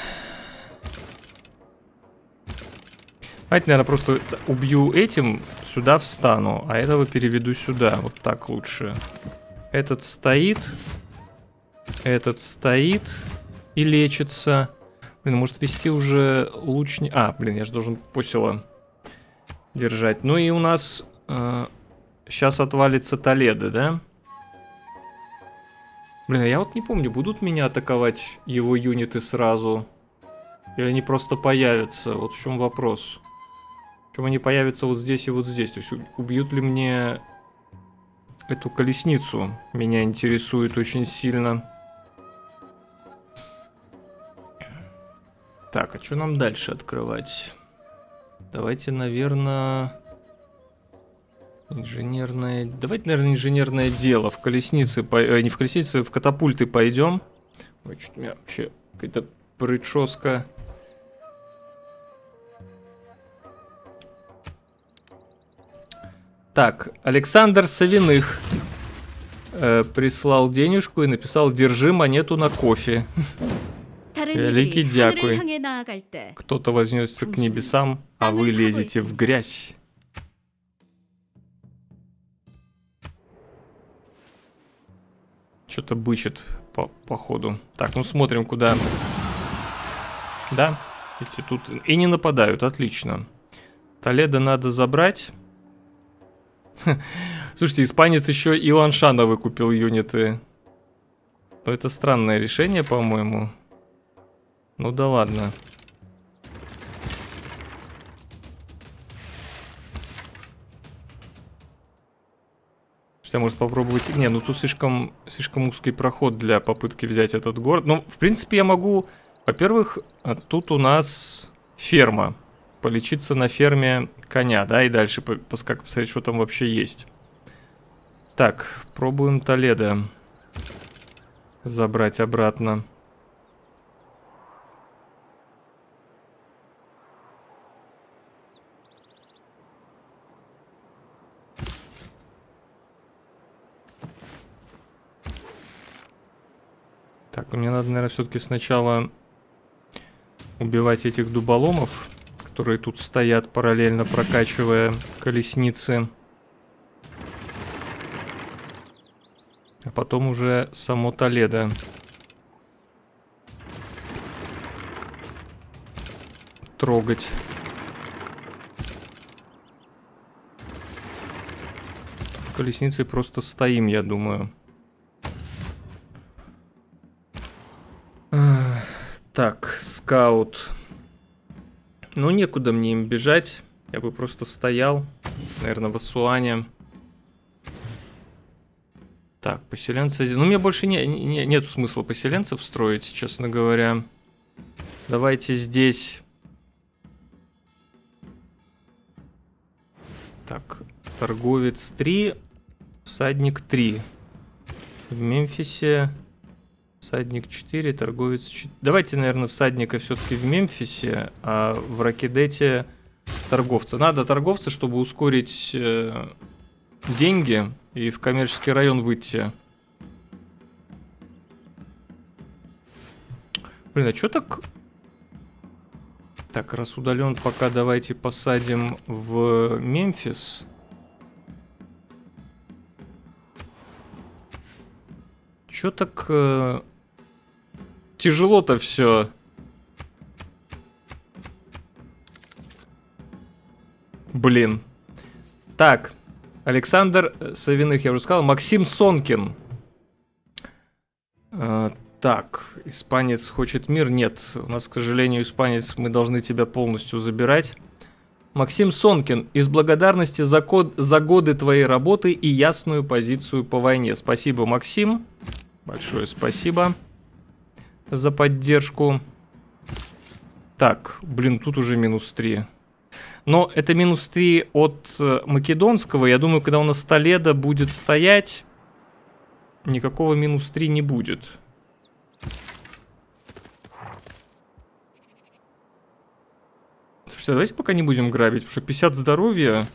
наверное, просто убью этим, сюда встану, а этого переведу сюда. Вот так лучше. Этот стоит и лечится. Блин, может вести уже лучник... А, блин, я же должен посела держать. Ну и у нас... сейчас отвалится Толедо, да? Блин, а я вот не помню, будут меня атаковать его юниты сразу? Или они просто появятся? Вот в чем вопрос. Причем они появятся вот здесь и вот здесь. То есть убьют ли мне эту колесницу? Меня интересует очень сильно. Так, а что нам дальше открывать? Давайте, наверное... Инженерное... Давайте, наверное, инженерное дело. В колеснице... Не в колеснице, в катапульты пойдем. Ой, что-то у меня вообще какая-то прическа. Так, Александр Савиных прислал денежку и написал: держи монету на кофе. Великий дякуй. Кто-то вознесся к небесам, а вы лезете в грязь. Что-то бычит по ходу. Так, ну смотрим, куда. Да, эти тут и не нападают, отлично. Толедо надо забрать. Слушайте, испанец еще и у Аншана выкупил юниты. Но это странное решение, по-моему. Ну да ладно. Хотя, может попробовать... Не, ну тут слишком узкий проход для попытки взять этот город. Ну, в принципе, я могу... Во-первых, тут у нас ферма. Полечиться на ферме коня, да, и дальше посмотреть, что там вообще есть. Так, пробуем Толедо забрать обратно. Так, мне надо, наверное, все-таки сначала убивать этих дуболомов, которые тут стоят, параллельно прокачивая колесницы. А потом уже само Толедо. Трогать. Колесницей просто стоим, я думаю. Так, скаут. Ну, некуда мне им бежать. Я бы просто стоял. Наверное, в Ассуане. Так, поселенцы... Ну, мне больше нету смысла поселенцев строить, честно говоря. Давайте здесь... Так, торговец 3, всадник 3. В Мемфисе... Всадник 4, торговец 4. Давайте, наверное, всадника все-таки в Мемфисе, а в Ракедете торговца. Надо торговца, чтобы ускорить деньги и в коммерческий район выйти. Блин, а что так... Так, раз удален, пока давайте посадим в Мемфис. Чё так... Тяжело-то все. Блин. Так. Александр Савиных, я уже сказал. Максим Сонкин. Так. Испанец хочет мир. Нет. У нас, к сожалению, испанец. Мы должны тебя полностью забирать. Максим Сонкин. Из благодарности за годы твоей работы и ясную позицию по войне. Спасибо, Максим. Большое спасибо за поддержку. Так, блин, тут уже -3. Но это -3 от македонского. Я думаю, когда у нас Толедо будет стоять, никакого -3 не будет. Слушайте, давайте пока не будем грабить, потому что 50 здоровья.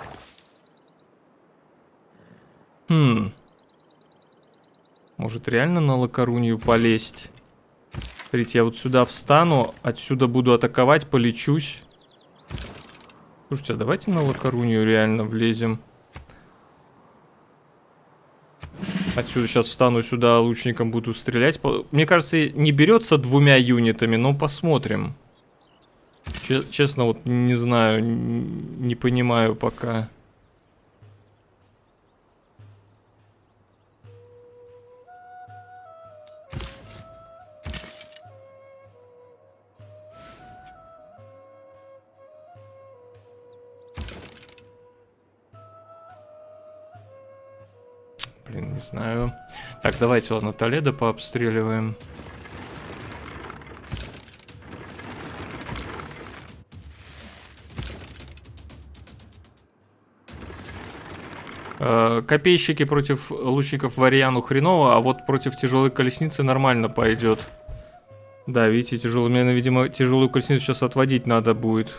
Может реально на Лакарунью полезть? Смотрите, я вот сюда встану, отсюда буду атаковать, полечусь. Слушайте, а давайте на Лакарунью реально влезем. Отсюда сейчас встану сюда, лучником буду стрелять. Мне кажется, не берется 2 юнитами, но посмотрим. Честно, вот не знаю, не понимаю пока. Блин, не знаю. Так, давайте, ладно, Толедо пообстреливаем. Копейщики против лучников Варьяну хреново, а вот против тяжелой колесницы нормально пойдет. Да, видите, тяжелый. Мне, видимо, тяжелую колесницу сейчас отводить надо будет.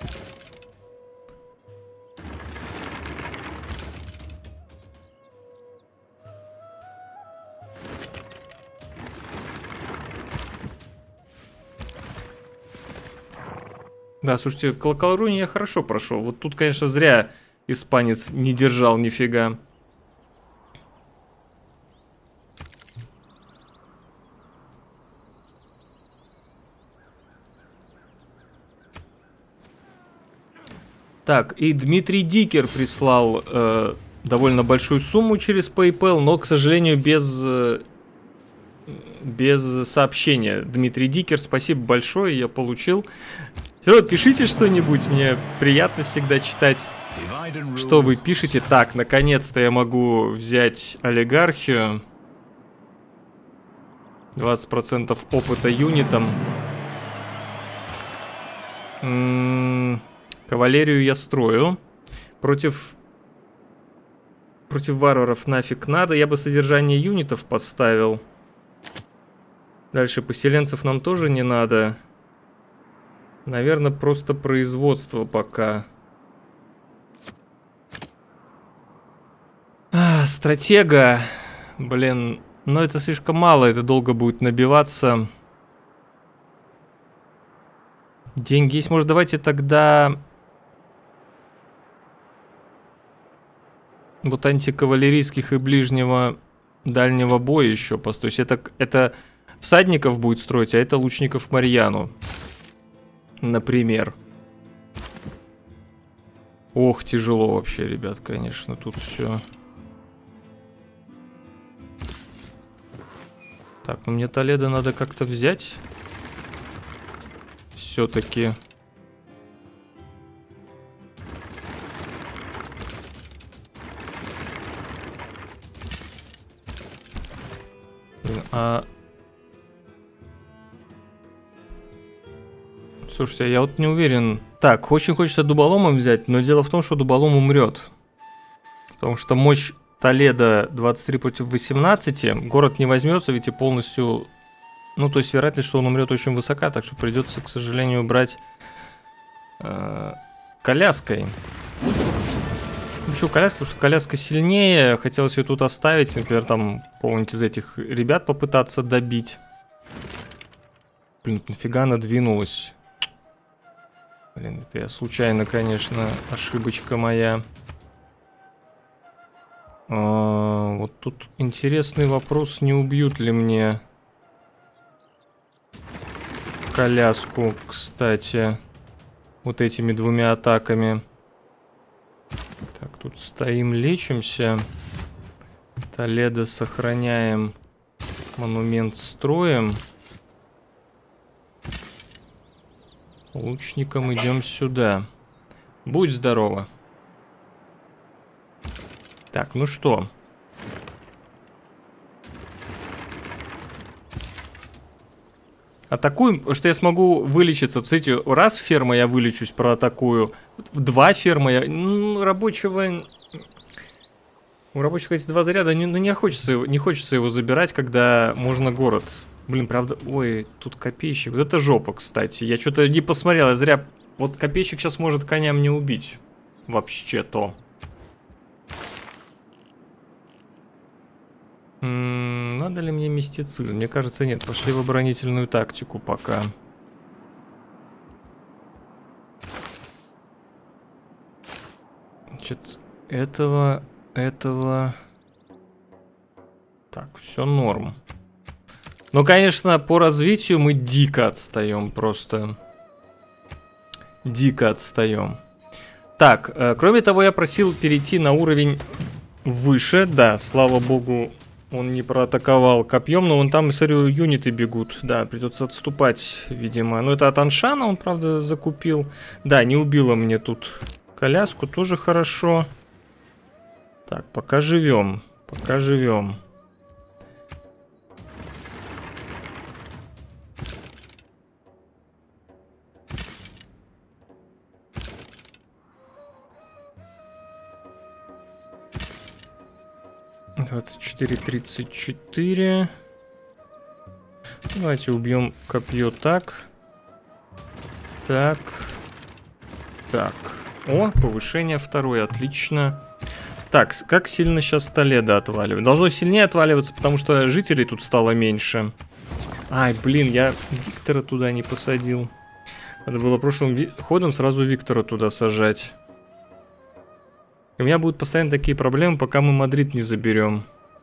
Да, слушайте, Лакарунью я хорошо прошел. Вот тут, конечно, зря испанец не держал нифига. Так, и Дмитрий Дикер прислал довольно большую сумму через PayPal, но, к сожалению, без сообщения. Дмитрий Дикер, спасибо большое, я получил. Все, пишите что-нибудь, мне приятно всегда читать Что вы пишете? Так, наконец-то я могу взять олигархию. 20% опыта юнитом. Кавалерию я строю. Против варваров нафиг надо. Я бы содержание юнитов поставил. Дальше поселенцев нам тоже не надо. Наверное, просто производство пока. Стратега. Блин, но это слишком мало, это долго будет набиваться. Деньги есть. Может, давайте тогда вот антикавалерийских и ближнего дальнего боя еще построить. То есть это всадников будет строить, а это лучников Марьяну. Например. Ох, тяжело вообще, ребят, конечно, тут все. Так, ну мне Толедо надо как-то взять. Все-таки. Слушайте, я вот не уверен. Так, очень хочется дуболомом взять, но дело в том, что дуболом умрет. Потому что мощь Толедо 23 против 18. Город не возьмется, ведь и полностью... Ну, то есть вероятность, что он умрет, очень высока, так что придется, к сожалению, брать коляской. Почему коляска? Потому что коляска сильнее. Хотелось ее тут оставить. Например, там кого-нибудь из этих ребят попытаться добить. Блин, нафига она двинулась? Блин, это я случайно, конечно, ошибочка моя. Вот тут интересный вопрос, не убьют ли мне коляску, кстати, вот этими двумя атаками. Так, тут стоим, лечимся. Толедо сохраняем. Монумент строим. Лучником идем сюда. Будь здорова. Так, ну что? Атакуем, что я смогу вылечиться. Смотрите, раз ферма я вылечусь, проатакую. Два ферма я... Ну, рабочего... У рабочих эти два заряда, ну, не хочется его забирать, когда можно город. Блин, правда... Ой, тут копейщик. Вот это жопа, кстати. Я что-то не посмотрел, я зря... Вот копейщик сейчас может коня мне убить. Вообще-то. Надо ли мне мистицизм? Мне кажется, нет. Пошли в оборонительную тактику пока. Значит, этого... Так, все норм. Ну, конечно, по развитию мы дико отстаем просто. Дико отстаем. Так, кроме того, я просил перейти на уровень выше. Да, слава богу, он не проатаковал копьем, но вон там, смотрю, юниты бегут. Да, придется отступать, видимо. Но это от Аншана он, правда, закупил. Да, не убило мне тут коляску, тоже хорошо. Так, пока живем. Пока живем. $24-34. Давайте убьем копье так. Так. Так. О, повышение второе, отлично. Так, как сильно сейчас Толедо отваливает? Должно сильнее отваливаться, потому что жителей тут стало меньше. Ай, блин, я Виктора туда не посадил. Надо было прошлым ходом сразу Виктора туда сажать. И у меня будут постоянно такие проблемы, пока мы Мадрид не заберем.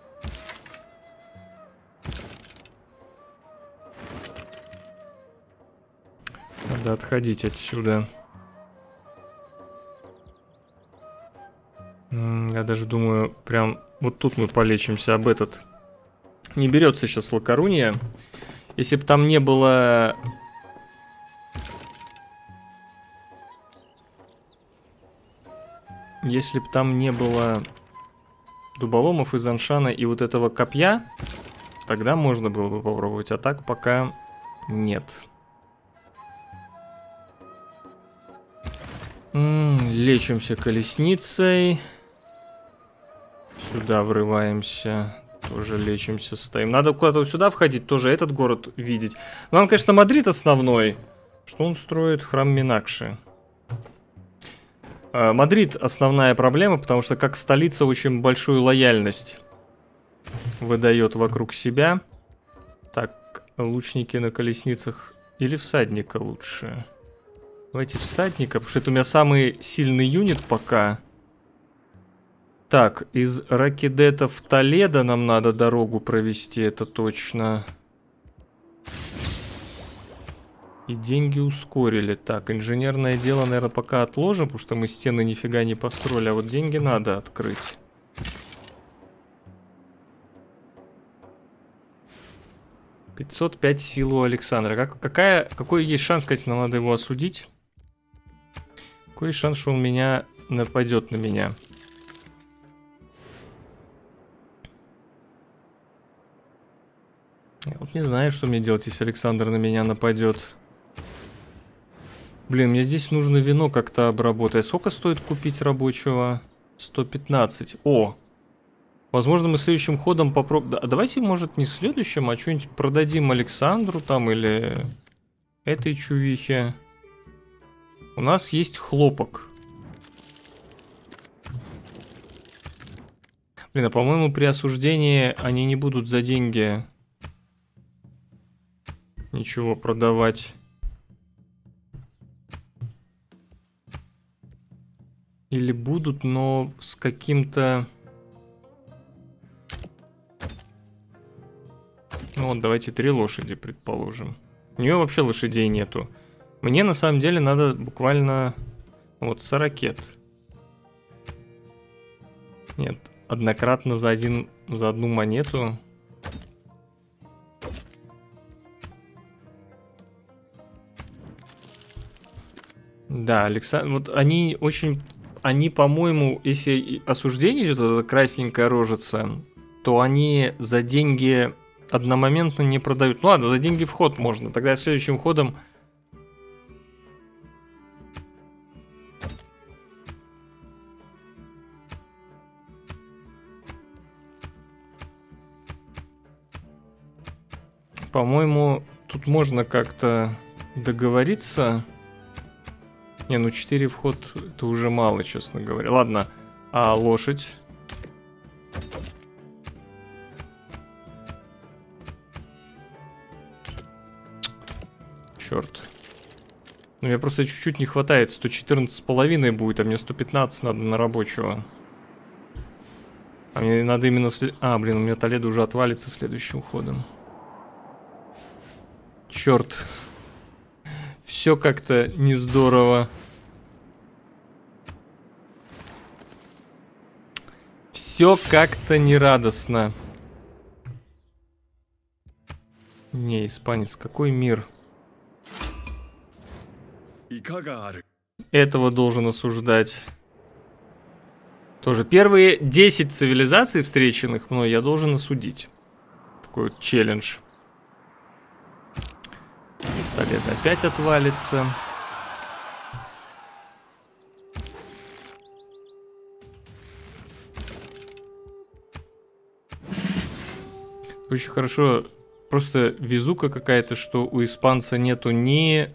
Надо отходить отсюда. Я даже думаю, прям вот тут мы полечимся об этот. Не берется сейчас Лакоруния. Если бы там не было... если бы там не было дуболомов из Аншана и вот этого копья, тогда можно было бы попробовать, а так пока нет. Лечимся колесницей. Сюда врываемся. Тоже лечимся, стоим. Надо куда-то вот сюда входить, тоже этот город видеть. Нам, конечно, Мадрид основной. Что он строит? Храм Минакши. Мадрид основная проблема, потому что как столица очень большую лояльность выдает вокруг себя. Так, лучники на колесницах или всадника лучше? Давайте всадника, потому что это у меня самый сильный юнит пока. Так, из Ракидета в Толедо нам надо дорогу провести, это точно. И деньги ускорили. Так, инженерное дело, наверное, пока отложим, потому что мы стены нифига не построили, а вот деньги надо открыть. «505 сил у Александра». Какой есть шанс, кстати, нам надо его осудить? Какой есть шанс, что он нападет на меня? Я вот не знаю, что мне делать, если Александр на меня нападет. Блин, мне здесь нужно вино как-то обработать. Сколько стоит купить рабочего? 115. О! Возможно, мы следующим ходом попробуем... Да, давайте, может, не следующим, а что-нибудь продадим Александру там или этой чувихе. У нас есть хлопок. Блин, а по-моему, при осуждении они не будут за деньги ничего продавать. Или будут, но с каким-то... Ну вот, давайте 3 лошади, предположим. У нее вообще лошадей нету. Мне на самом деле надо буквально... Вот, 40. Нет, однократно за одну монету. Да, Александр... Вот они очень... Они, по-моему, если осуждение идет, эта красненькая рожица, то они за деньги одномоментно не продают. Ну ладно, за деньги вход можно. Тогда следующим ходом... По-моему, тут можно как-то договориться. Не, ну 4 вход это уже мало, честно говоря. Ладно, а лошадь? Черт. Ну, мне просто чуть-чуть не хватает. 114,5 будет, а мне 115 надо на рабочего. А мне надо именно... А, блин, у меня Толедо уже отвалится следующим ходом. Черт. Все как-то не здорово. Все как-то нерадостно. Не, испанец, какой мир? Этого должен осуждать. Тоже первые 10 цивилизаций, встреченных мной, я должен осудить. Такой вот челлендж. Пистолет опять отвалится. Очень хорошо. Просто везука какая-то, что у испанца нету ни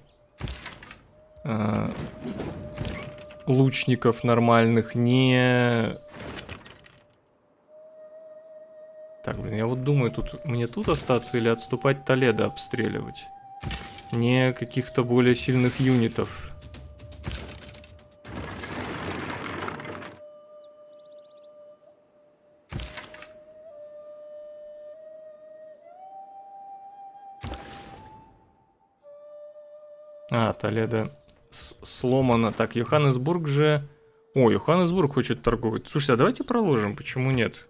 лучников нормальных, ни... Так, блин, я вот думаю, мне тут остаться или отступать Толедо обстреливать? Не каких-то более сильных юнитов. А, Толедо сломано. Так, Йоханнесбург же... О, Йоханнесбург хочет торговать. Слушайте, а давайте проложим, почему нет?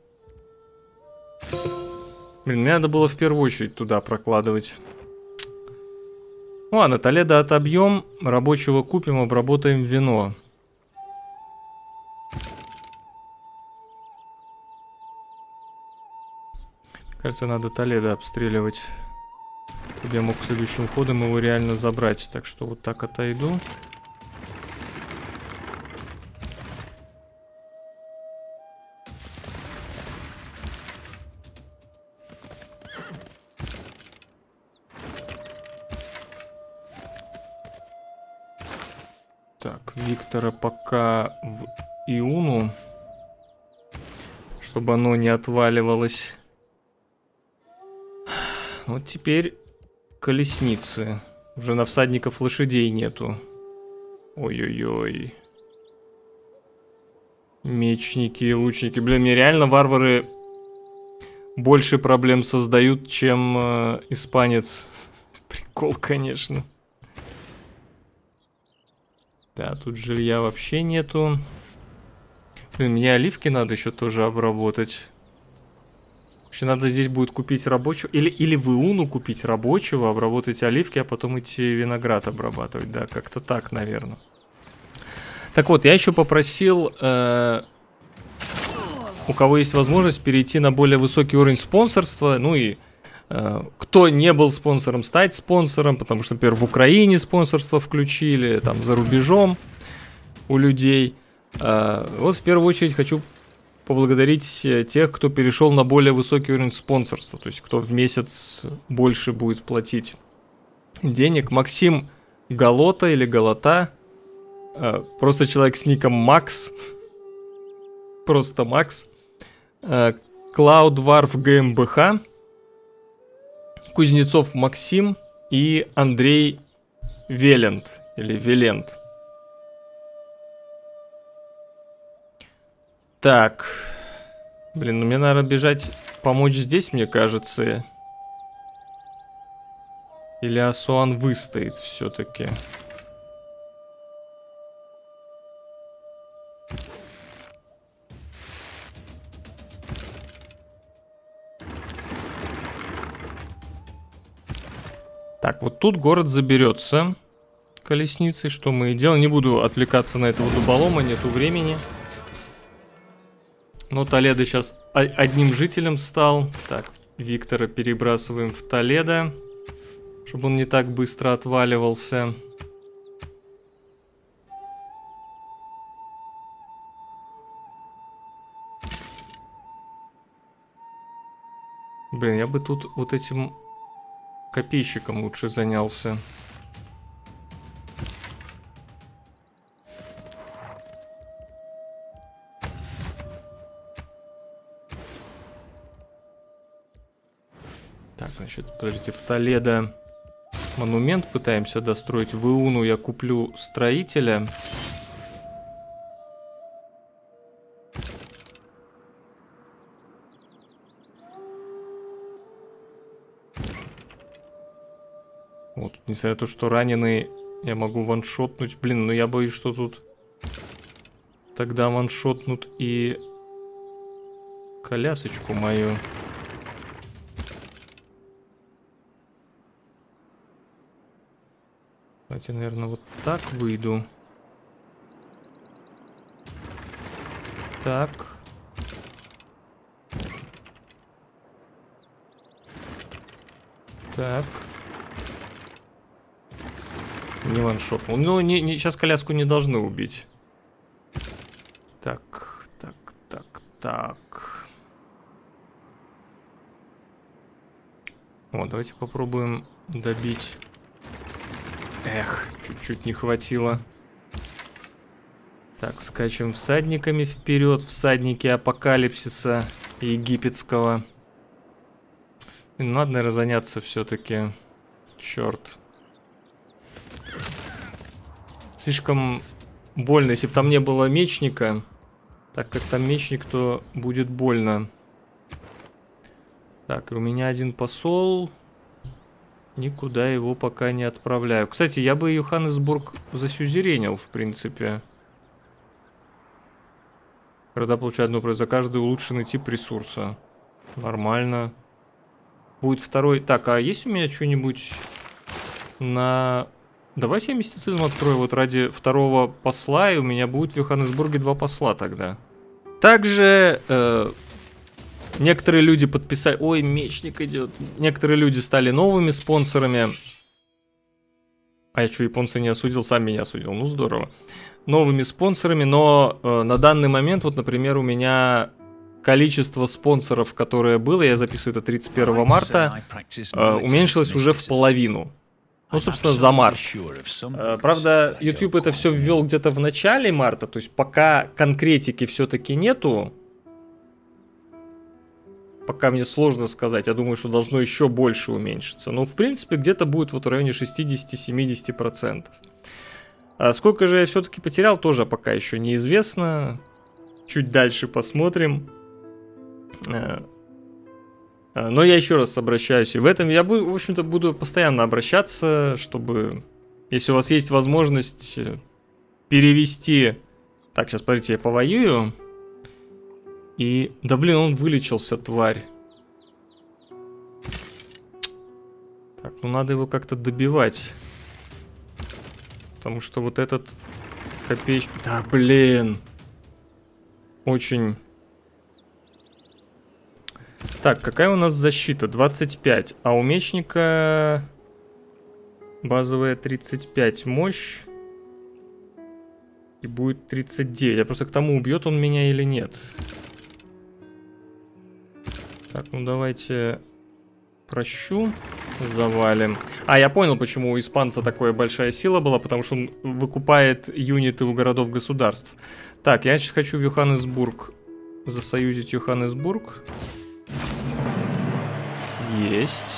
Блин, мне надо было в первую очередь туда прокладывать. Ладно, Толедо отобьем, рабочего купим, обработаем вино. Кажется, надо Толедо обстреливать. Чтобы я мог следующим ходом его реально забрать. Так что вот так отойду. Так, Виктора пока в Иуну. Чтобы оно не отваливалось. Вот теперь колесницы. Уже на всадников лошадей нету. Ой-ой-ой. Мечники и лучники. Блин, мне реально варвары больше проблем создают, чем испанец. Прикол, конечно. Да, тут жилья вообще нету. Блин, мне оливки надо еще тоже обработать. Вообще надо здесь будет купить рабочего. Или в Иуну купить рабочего, обработать оливки, а потом идти виноград обрабатывать. Да, как-то так, наверное. Так вот, я еще попросил, у кого есть возможность, перейти на более высокий уровень спонсорства. Ну и кто не был спонсором, стать спонсором. Потому что, например, в Украине спонсорство включили, там за рубежом у людей. Вот в первую очередь хочу поблагодарить тех, кто перешел на более высокий уровень спонсорства. То есть, кто в месяц больше будет платить денег. Максим Галота или Галата. Просто человек с ником Макс. Просто Макс. Клаудварф ГМБХ. Кузнецов Максим. И Андрей Велент. Или Велент. Так. Блин, ну мне надо бежать помочь здесь, мне кажется. Или Асуан выстоит все-таки. Так, вот тут город заберется колесницей, что мы и делаем. Не буду отвлекаться на этого дуболома, нету времени. Но Толедо сейчас одним жителем стал. Так, Виктора перебрасываем в Толедо, чтобы он не так быстро отваливался. Блин, я бы тут вот этим копейщиком лучше занялся. Так, значит, подождите, в Толедо монумент пытаемся достроить. В Иуну я куплю строителя. Вот, несмотря на то, что раненый, я могу ваншотнуть. Блин, ну я боюсь, что тут тогда ваншотнут и колясочку мою. Давайте, наверное, вот так выйду. Так. Так. Не ваншотнул. Ну, сейчас коляску не должны убить. Так, так, так, так. Вот, давайте попробуем добить. Эх, чуть-чуть не хватило. Так, скачем всадниками вперед. Всадники апокалипсиса египетского. Надо, наверное, заняться все-таки. Черт. Слишком больно. Если бы там не было мечника, так как там мечник, то будет больно. Так, и у меня один посол. Никуда его пока не отправляю. Кстати, я бы Йоханнесбург засюзеренил, в принципе. Когда получаю одну за каждый улучшенный тип ресурса. Нормально. Будет второй. Так, а есть у меня что-нибудь на... Давайте я мистицизм открою вот ради второго посла, и у меня будет в Йоханнесбурге 2 посла тогда. Также Некоторые люди подписали... Ой, мечник идет. Некоторые люди стали новыми спонсорами. А я что, японца не осудил? Сам меня осудил. Ну, здорово. Новыми спонсорами, но на данный момент, вот, например, у меня количество спонсоров, которое было, я записываю это 31 марта, уменьшилось уже в половину. Ну, собственно, за март. Правда, YouTube это все ввел где-то в начале марта, то есть пока конкретики все-таки нету. Пока мне сложно сказать, я думаю, что должно еще больше уменьшиться. Но, в принципе, где-то будет вот в районе 60-70%. А сколько же я все-таки потерял, тоже пока еще неизвестно. Чуть дальше посмотрим. Но я еще раз обращаюсь. И в этом я, в общем-то, буду постоянно обращаться, чтобы, если у вас есть возможность перевести... Так, сейчас, смотрите, я повоюю. И, да блин, он вылечился, тварь. Так, ну надо его как-то добивать. Потому что вот этот копеечный... Да, блин. Очень... Так, какая у нас защита? 25. А у мечника... Базовая 35 мощь. И будет 39. Я просто к тому, убьет он меня или нет. Так, ну давайте прощу, завалим. А, я понял, почему у испанца такая большая сила была, потому что он выкупает юниты у городов-государств. Так, я сейчас хочу в Йоханнесбург засоюзить Йоханнесбург. Есть.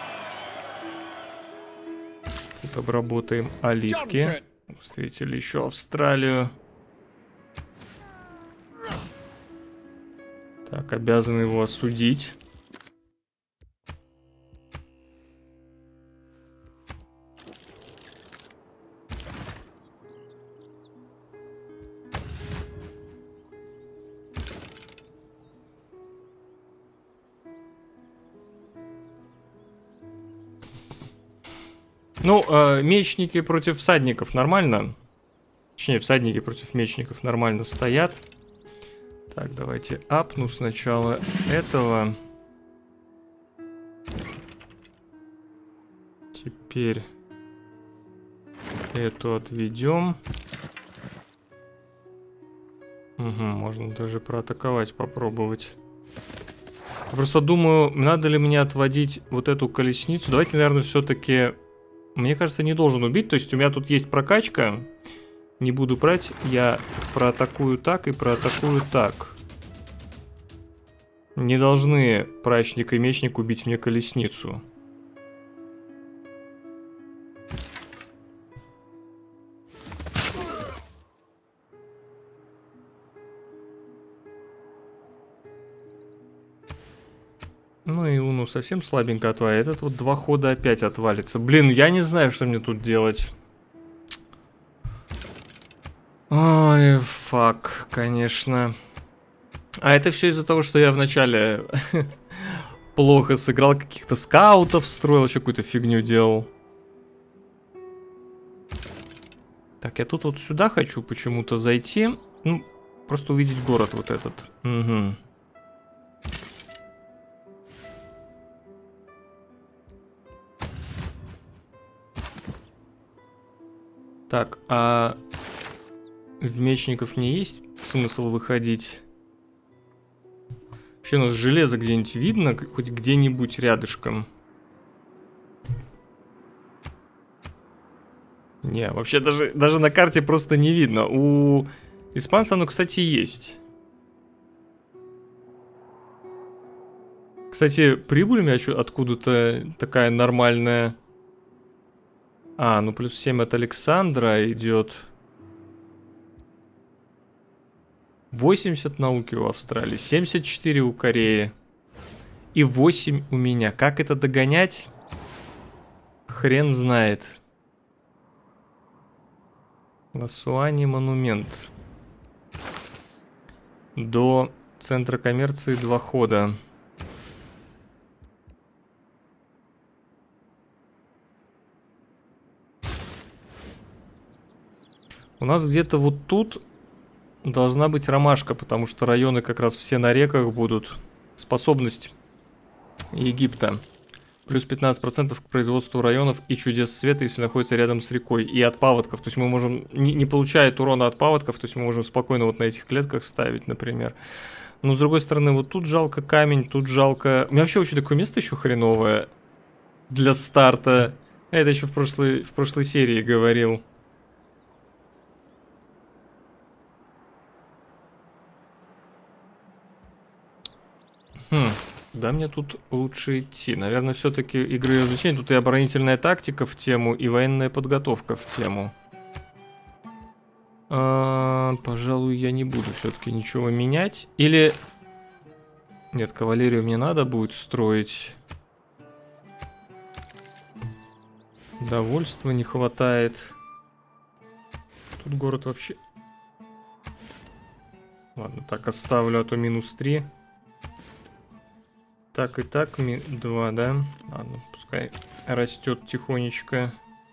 Тут обработаем оливки. Встретили еще Австралию. Так, обязаны его осудить. Ну, мечники против всадников нормально. Точнее, всадники против мечников нормально стоят. Так, давайте апну сначала этого. Теперь эту отведем. Угу, можно даже проатаковать, попробовать. Я просто думаю, надо ли мне отводить вот эту колесницу. Давайте, наверное, все-таки... Мне кажется, не должен убить. То есть у меня тут есть прокачка. Не буду брать. Я проатакую так и проатакую так. Не должны прачник и мечник убить мне колесницу. Ну и Уну совсем слабенько отвалит. Этот вот 2 хода опять отвалится. Блин, я не знаю, что мне тут делать. Ой, фак, конечно. А это все из-за того, что я вначале плохо сыграл, каких-то скаутов строил, еще какую-то фигню делал. Так, я тут вот сюда хочу почему-то зайти. Ну, просто увидеть город вот этот. Угу. Так, а в мечников не есть смысл выходить? Вообще у нас железо где-нибудь видно? Хоть где-нибудь рядышком? Не, вообще даже на карте просто не видно. У испанца оно, кстати, есть. Кстати, прибыль у меня откуда-то такая нормальная. А, ну плюс 7 от Александра идет. 80 науки у Австралии, 74 у Кореи и 8 у меня. Как это догонять? Хрен знает. Ласуани монумент. До центра коммерции 2 хода. У нас где-то вот тут должна быть ромашка, потому что районы как раз все на реках будут. способность Египта. Плюс 15% к производству районов и чудес света, если находится рядом с рекой. И от паводков. То есть мы можем, не получает урона от паводков, то есть мы можем спокойно вот на этих клетках ставить, например. Но с другой стороны, вот тут жалко камень, тут жалко... У меня вообще очень такое место еще хреновое для старта. Это еще в прошлой серии говорил. Куда мне тут лучше идти? Наверное, все-таки игры и развлечения. Тут и оборонительная тактика в тему, и военная подготовка в тему. Пожалуй, я не буду все-таки ничего менять. Или... Нет, кавалерию мне надо будет строить. Довольства не хватает. Тут город вообще... Ладно, так оставлю, а то -3. Так и так, 2, да? Ладно, пускай растет тихонечко.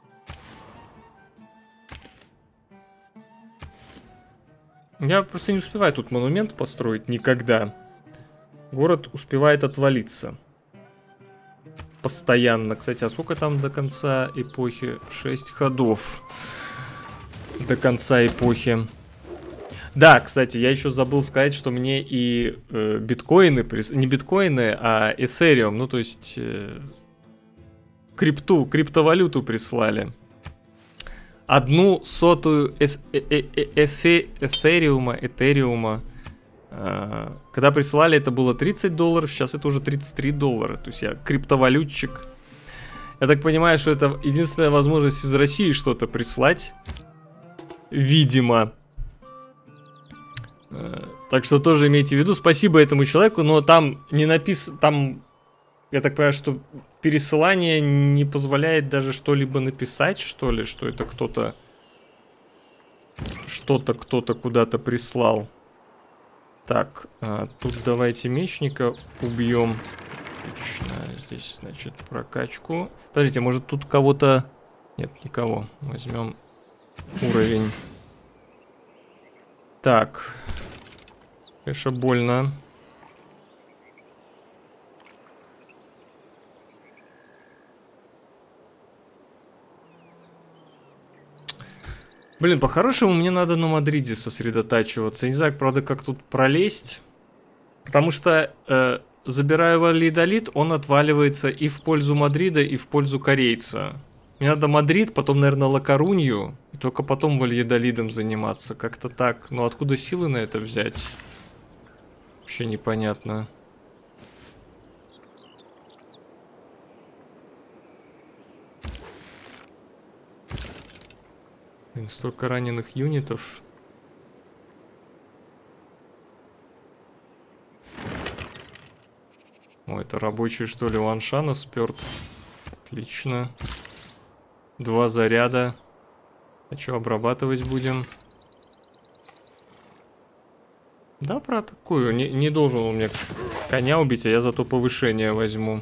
Я просто не успеваю тут монумент построить никогда. Город успевает отвалиться. Постоянно. Кстати, а сколько там до конца эпохи? 6 ходов. До конца эпохи. Да, кстати, я еще забыл сказать, что мне и биткоины, не биткоины, а эthereum, ну то есть криптовалюту прислали. 1/100 этериума. Когда присылали, это было $30, сейчас это уже $33. То есть я криптовалютчик. Я так понимаю, что это единственная возможность из России что-то прислать. Видимо. Так что тоже имейте в виду. Спасибо этому человеку, но там не написано... Там, я так понимаю, что пересылание не позволяет даже что-либо написать, что ли, что это кто-то... Что-то кто-то куда-то прислал. Так, тут давайте мечника убьем. Отлично, здесь, значит, прокачку. Подождите, может тут кого-то... Нет, никого. Возьмем уровень. Так. Конечно, больно. Блин, по-хорошему мне надо на Мадриде сосредотачиваться. Я не знаю, правда, как тут пролезть. Потому что, забирая Вальядолид, он отваливается и в пользу Мадрида, и в пользу корейца. Мне надо Мадрид, потом, наверное, Ла-Корунью, и только потом Вальядолидом заниматься. Как-то так. Но откуда силы на это взять? Вообще непонятно. Блин, столько раненых юнитов. О, это рабочий, что ли, Ваншана сперт. Отлично. 2 заряда. А что, обрабатывать будем? Да, проатакую. Не должен он мне коня убить, а я зато повышение возьму.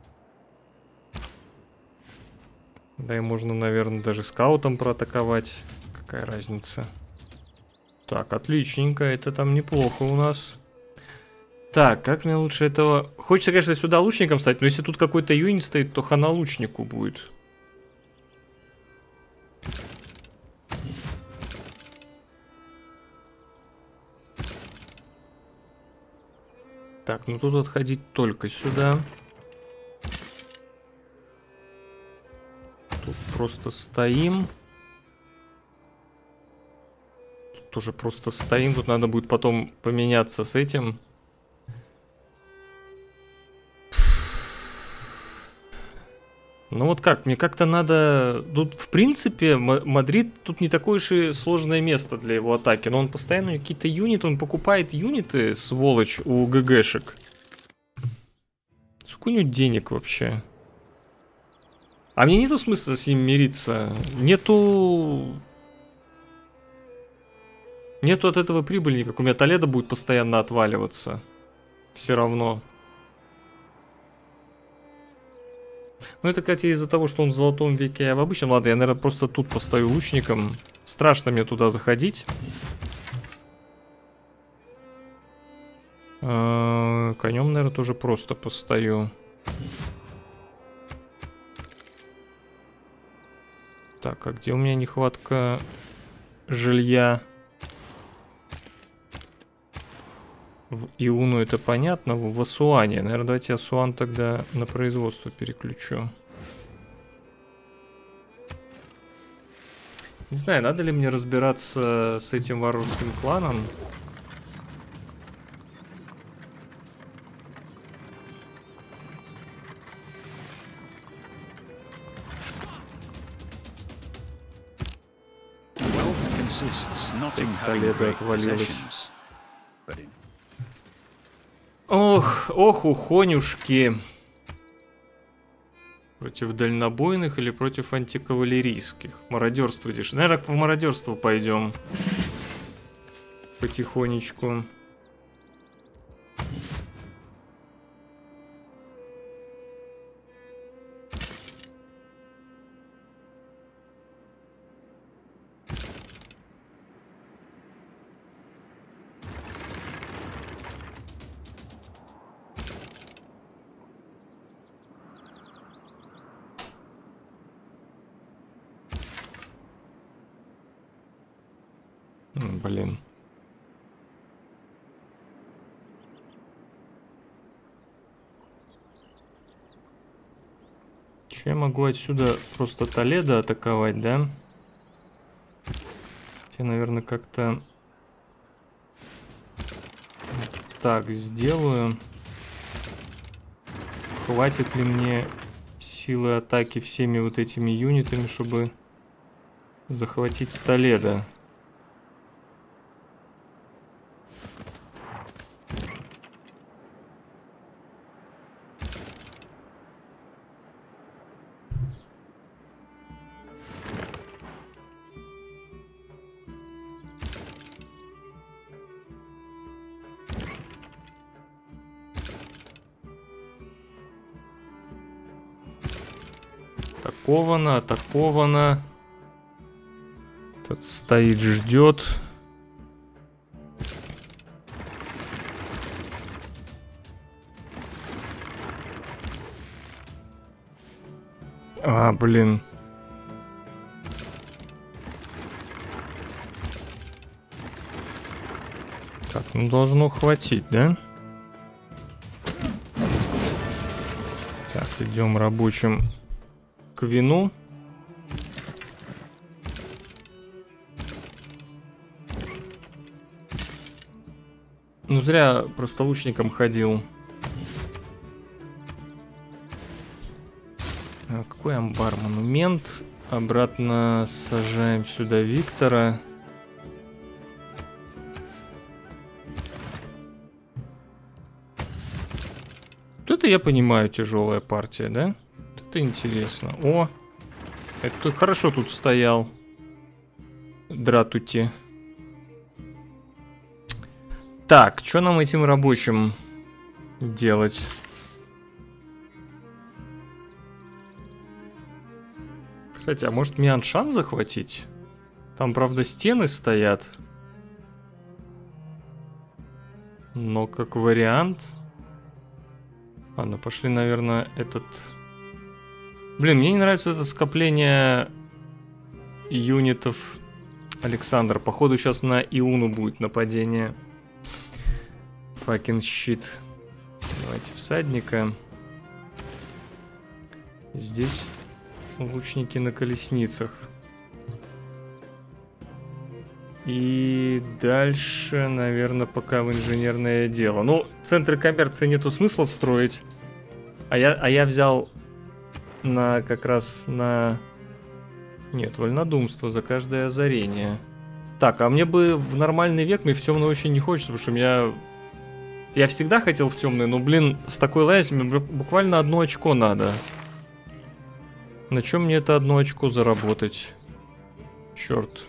Да и можно, наверное, даже скаутом проатаковать. Какая разница? Так, отличненько. Это там неплохо у нас. Так, как мне лучше этого... Хочется, конечно, сюда лучником стать, но если тут какой-то юнит стоит, то хана лучнику будет. Так, ну тут отходить только сюда. Тут просто стоим. Тут тоже просто стоим. Тут надо будет потом поменяться с этим. Ну вот как, мне как-то надо... Тут, в принципе, Мадрид тут не такое уж и сложное место для его атаки. Но он постоянно какие-то юниты, он покупает юниты, сволочь, у ГГшек. Сколько у него денег вообще? А мне нету смысла с ним мириться. Нету от этого прибыли никак. У меня Толедо будет постоянно отваливаться. Все равно. Ну, это, кстати, из-за того, что он в золотом веке, а в обычном. Ладно, я, наверное, просто тут поставлю лучником. Страшно мне туда заходить. Конем, наверное, тоже просто постою. Так, а где у меня нехватка жилья? В Иуну это понятно, в Асуане. Наверное, давайте Асуан тогда на производство переключу. Не знаю, надо ли мне разбираться с этим варварским кланом. Толедо отвалилась. Ох, ох, ухонюшки. Против дальнобойных или против антикавалерийских? Мародерство идешь. Наверное, в мародерство пойдем. Потихонечку. Блин. Че я могу отсюда просто Толедо атаковать, да? Я, наверное, как-то так сделаю. Хватит ли мне силы атаки всеми вот этими юнитами, чтобы захватить Толедо? Атаковано, атаковано. Этот стоит, ждет. А, блин. Так, ну должно хватить, да? Так, идем рабочим к вину. Ну, зря просто лучником ходил. А, какой амбар? Монумент. Обратно сажаем сюда Виктора. Вот это я понимаю, тяжелая партия, да? Вот это интересно. О, это хорошо тут стоял. Дратути. Так, что нам этим рабочим делать? Кстати, а может Мианшан захватить? Там, правда, стены стоят. Но как вариант... Ладно, пошли, наверное, этот... Блин, мне не нравится это скопление юнитов. Александр, походу сейчас на Иуну будет нападение. Факин щит. Давайте всадника. Здесь лучники на колесницах. И дальше, наверное, пока в инженерное дело. Ну, центры коммерции нету смысла строить. А я взял на как раз на... Нет, вольнодумство за каждое озарение. Так, а мне бы в нормальный век, мне в темный очень не хочется, потому что я всегда хотел в темный, но, блин, с такой лазью мне буквально 1 очко надо. На чем мне это 1 очко заработать? Черт.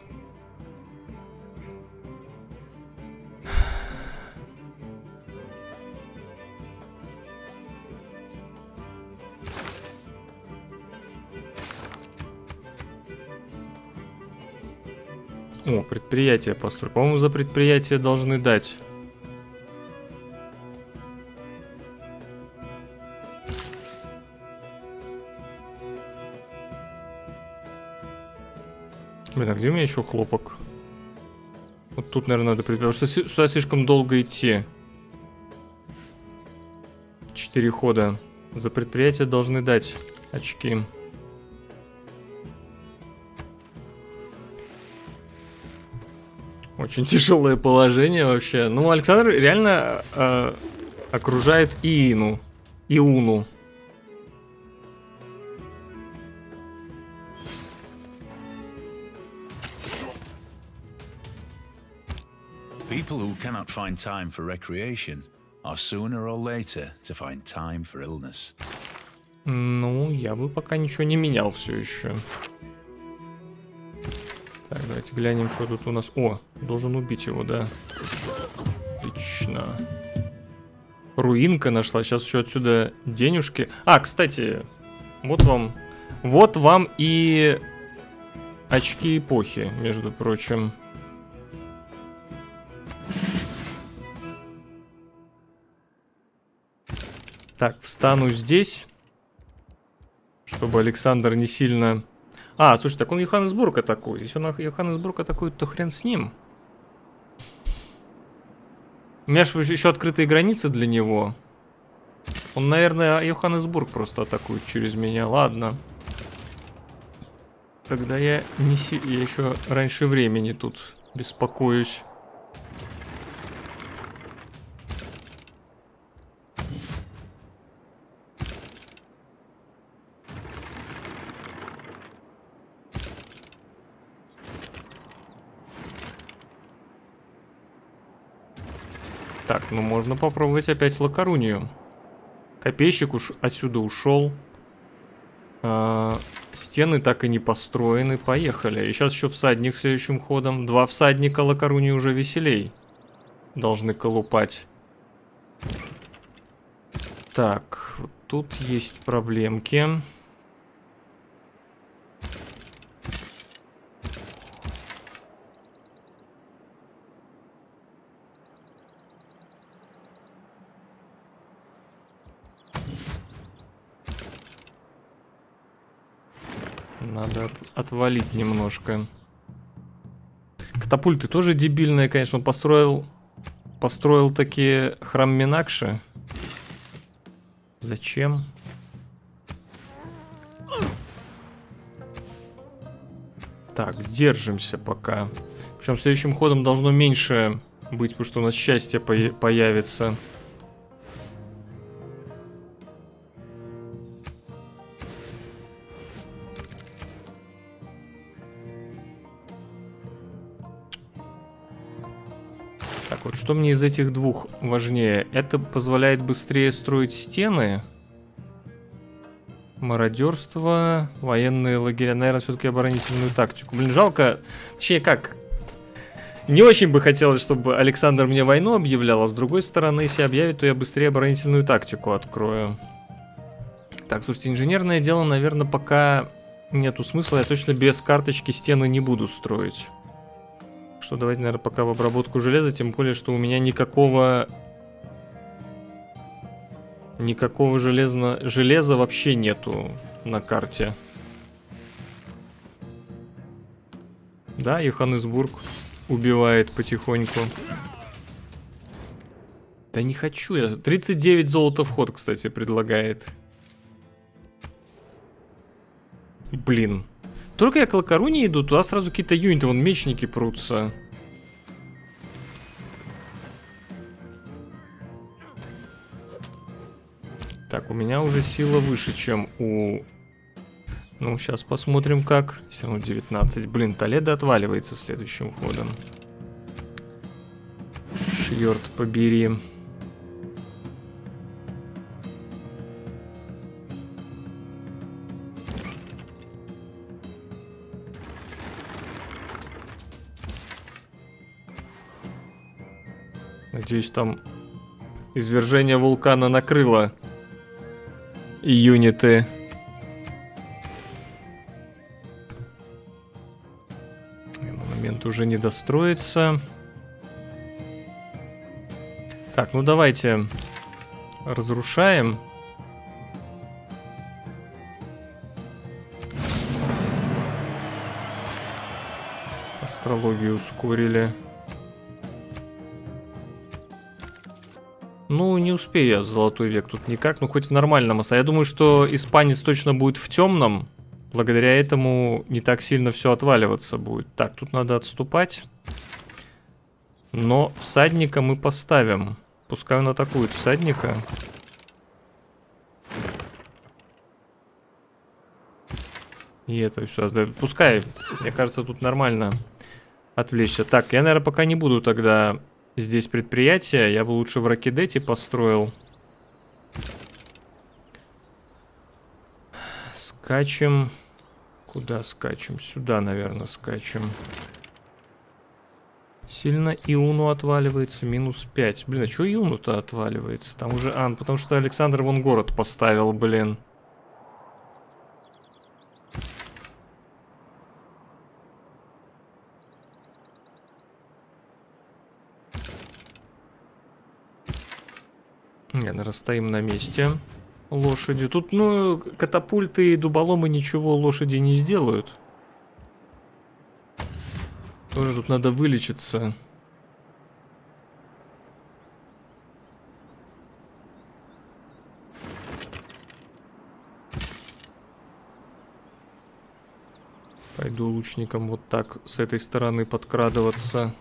О, предприятие построить. По-моему, за предприятие должны дать. Блин, а где у меня еще хлопок? Вот тут, наверное, надо предпринимать, потому что сюда слишком долго идти. 4 хода. За предприятие должны дать очки. Очень тяжелое положение вообще. Ну, Александр реально окружает Иину. Иуну. People who cannot find time for recreation are sooner or later to find time for illness. Ну, я бы пока ничего не менял все еще. Так, давайте глянем, что тут у нас. О, должен убить его, да. Отлично. Руинка нашла. Сейчас еще отсюда денежки. А, кстати, вот вам. Вот вам и очки эпохи, между прочим. Так, встану здесь, чтобы Александр не сильно... А, слушай, так он Йоханнесбург атакует. Если он Йоханнесбург атакует, то хрен с ним. У меня же еще открытые границы для него. Он, наверное, Йоханнесбург просто атакует через меня. Ладно. Тогда я еще раньше времени тут беспокоюсь. Так, ну можно попробовать опять Лакарунию. Копейщик уж отсюда ушел. Стены так и не построены. Поехали. И сейчас еще всадник следующим ходом. 2 всадника Лакарунии уже веселей. Должны колупать. Так, вот тут есть проблемки. Надо отвалить немножко. Катапульты тоже дебильные, конечно. Он построил такие храм Минакши. Зачем? Так, держимся пока. Причем следующим ходом должно меньше быть, потому что у нас счастье появится. Так, вот что мне из этих двух важнее? Это позволяет быстрее строить стены. Мародерство, военные лагеря. Наверное, все-таки оборонительную тактику. Блин, жалко. Точнее, как? Не очень бы хотелось, чтобы Александр мне войну объявлял, а с другой стороны, если объявит, то я быстрее оборонительную тактику открою. Так, слушайте, инженерное дело, наверное, пока нету смысла. Я точно без карточки стены не буду строить. Что, давайте, наверное, пока в обработку железа, тем более, что у меня никакого железа вообще нету на карте. Да, Йоханнесбург убивает потихоньку. Да не хочу я. 39 золота в ход, кстати, предлагает. Блин. Только я к Лакарунии иду, туда сразу какие-то юниты, вон мечники прутся. Так, у меня уже сила выше, чем у... Ну, сейчас посмотрим как. Все равно 19. Блин, Толедо отваливается следующим ходом. Черт побери. Надеюсь, там извержение вулкана накрыло юниты. Монумент уже не достроится. Так, ну давайте разрушаем. Астрологию ускорили. Ну, не успею я в золотой век тут никак, ну хоть в нормальном. Я думаю, что испанец точно будет в темном. Благодаря этому не так сильно все отваливаться будет. Так, тут надо отступать. Но всадника мы поставим. Пускай он атакует всадника. И это все. Пускай, мне кажется, тут нормально отвлечься. Так, я, наверное, пока не буду тогда здесь предприятие. Я бы лучше в Ракидете построил. Скачем. Куда скачем? Сюда, наверное, скачем. Сильно Иуну отваливается. Минус 5. Блин, а что Иуну-то отваливается? Там уже... А, потому что Александр вон город поставил, блин. Не, наверное, стоим на месте. Лошади. Тут, ну, катапульты и дуболомы ничего лошади не сделают. Тоже тут надо вылечиться. Пойду лучником вот так с этой стороны подкрадываться.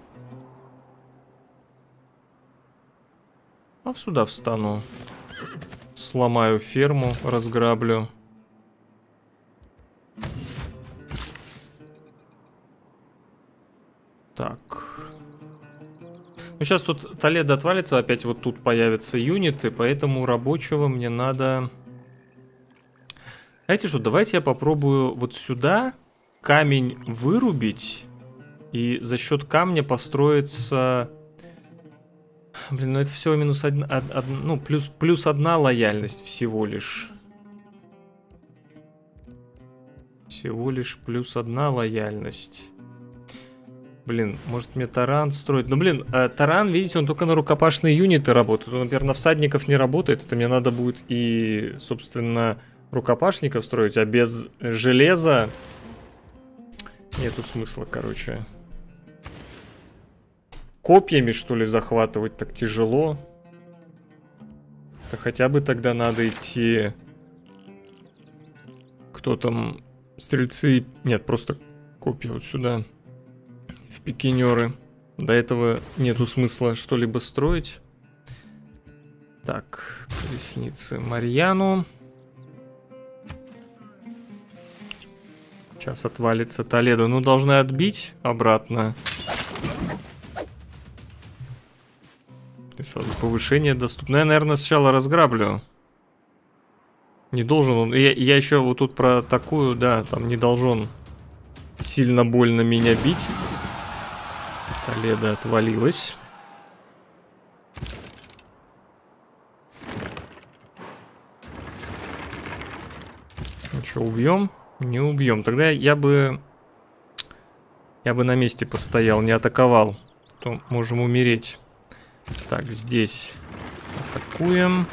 А сюда встану. Сломаю ферму, разграблю. Так. Ну, сейчас тут Толедо отвалится, опять вот тут появятся юниты, поэтому рабочего мне надо... Знаете что, давайте я попробую вот сюда камень вырубить и за счет камня построиться... Блин, ну это всего минус один, ну плюс одна лояльность всего лишь. Всего лишь плюс одна лояльность. Блин, может мне таран строить? Ну блин, таран, видите, он только на рукопашные юниты работает. Он, например, на всадников не работает. Это мне надо будет и, собственно, рукопашников строить, а без железа нету смысла, короче. Копьями, что ли, захватывать так тяжело. Да хотя бы тогда надо идти... Кто там? Стрельцы... Нет, просто копья вот сюда. В пикинеры. До этого нету смысла что-либо строить. Так, колесницы Марьяну. Сейчас отвалится Толедо. Ну, должны отбить обратно. И сразу повышение доступно. Я, наверное, сначала разграблю. Не должен он... Я еще вот тут про такую, да, там не должен сильно больно меня бить. Толедо отвалилась. Ну что, убьем? Не убьем. Тогда я бы на месте постоял, не атаковал. То можем умереть. Так, здесь атакуем.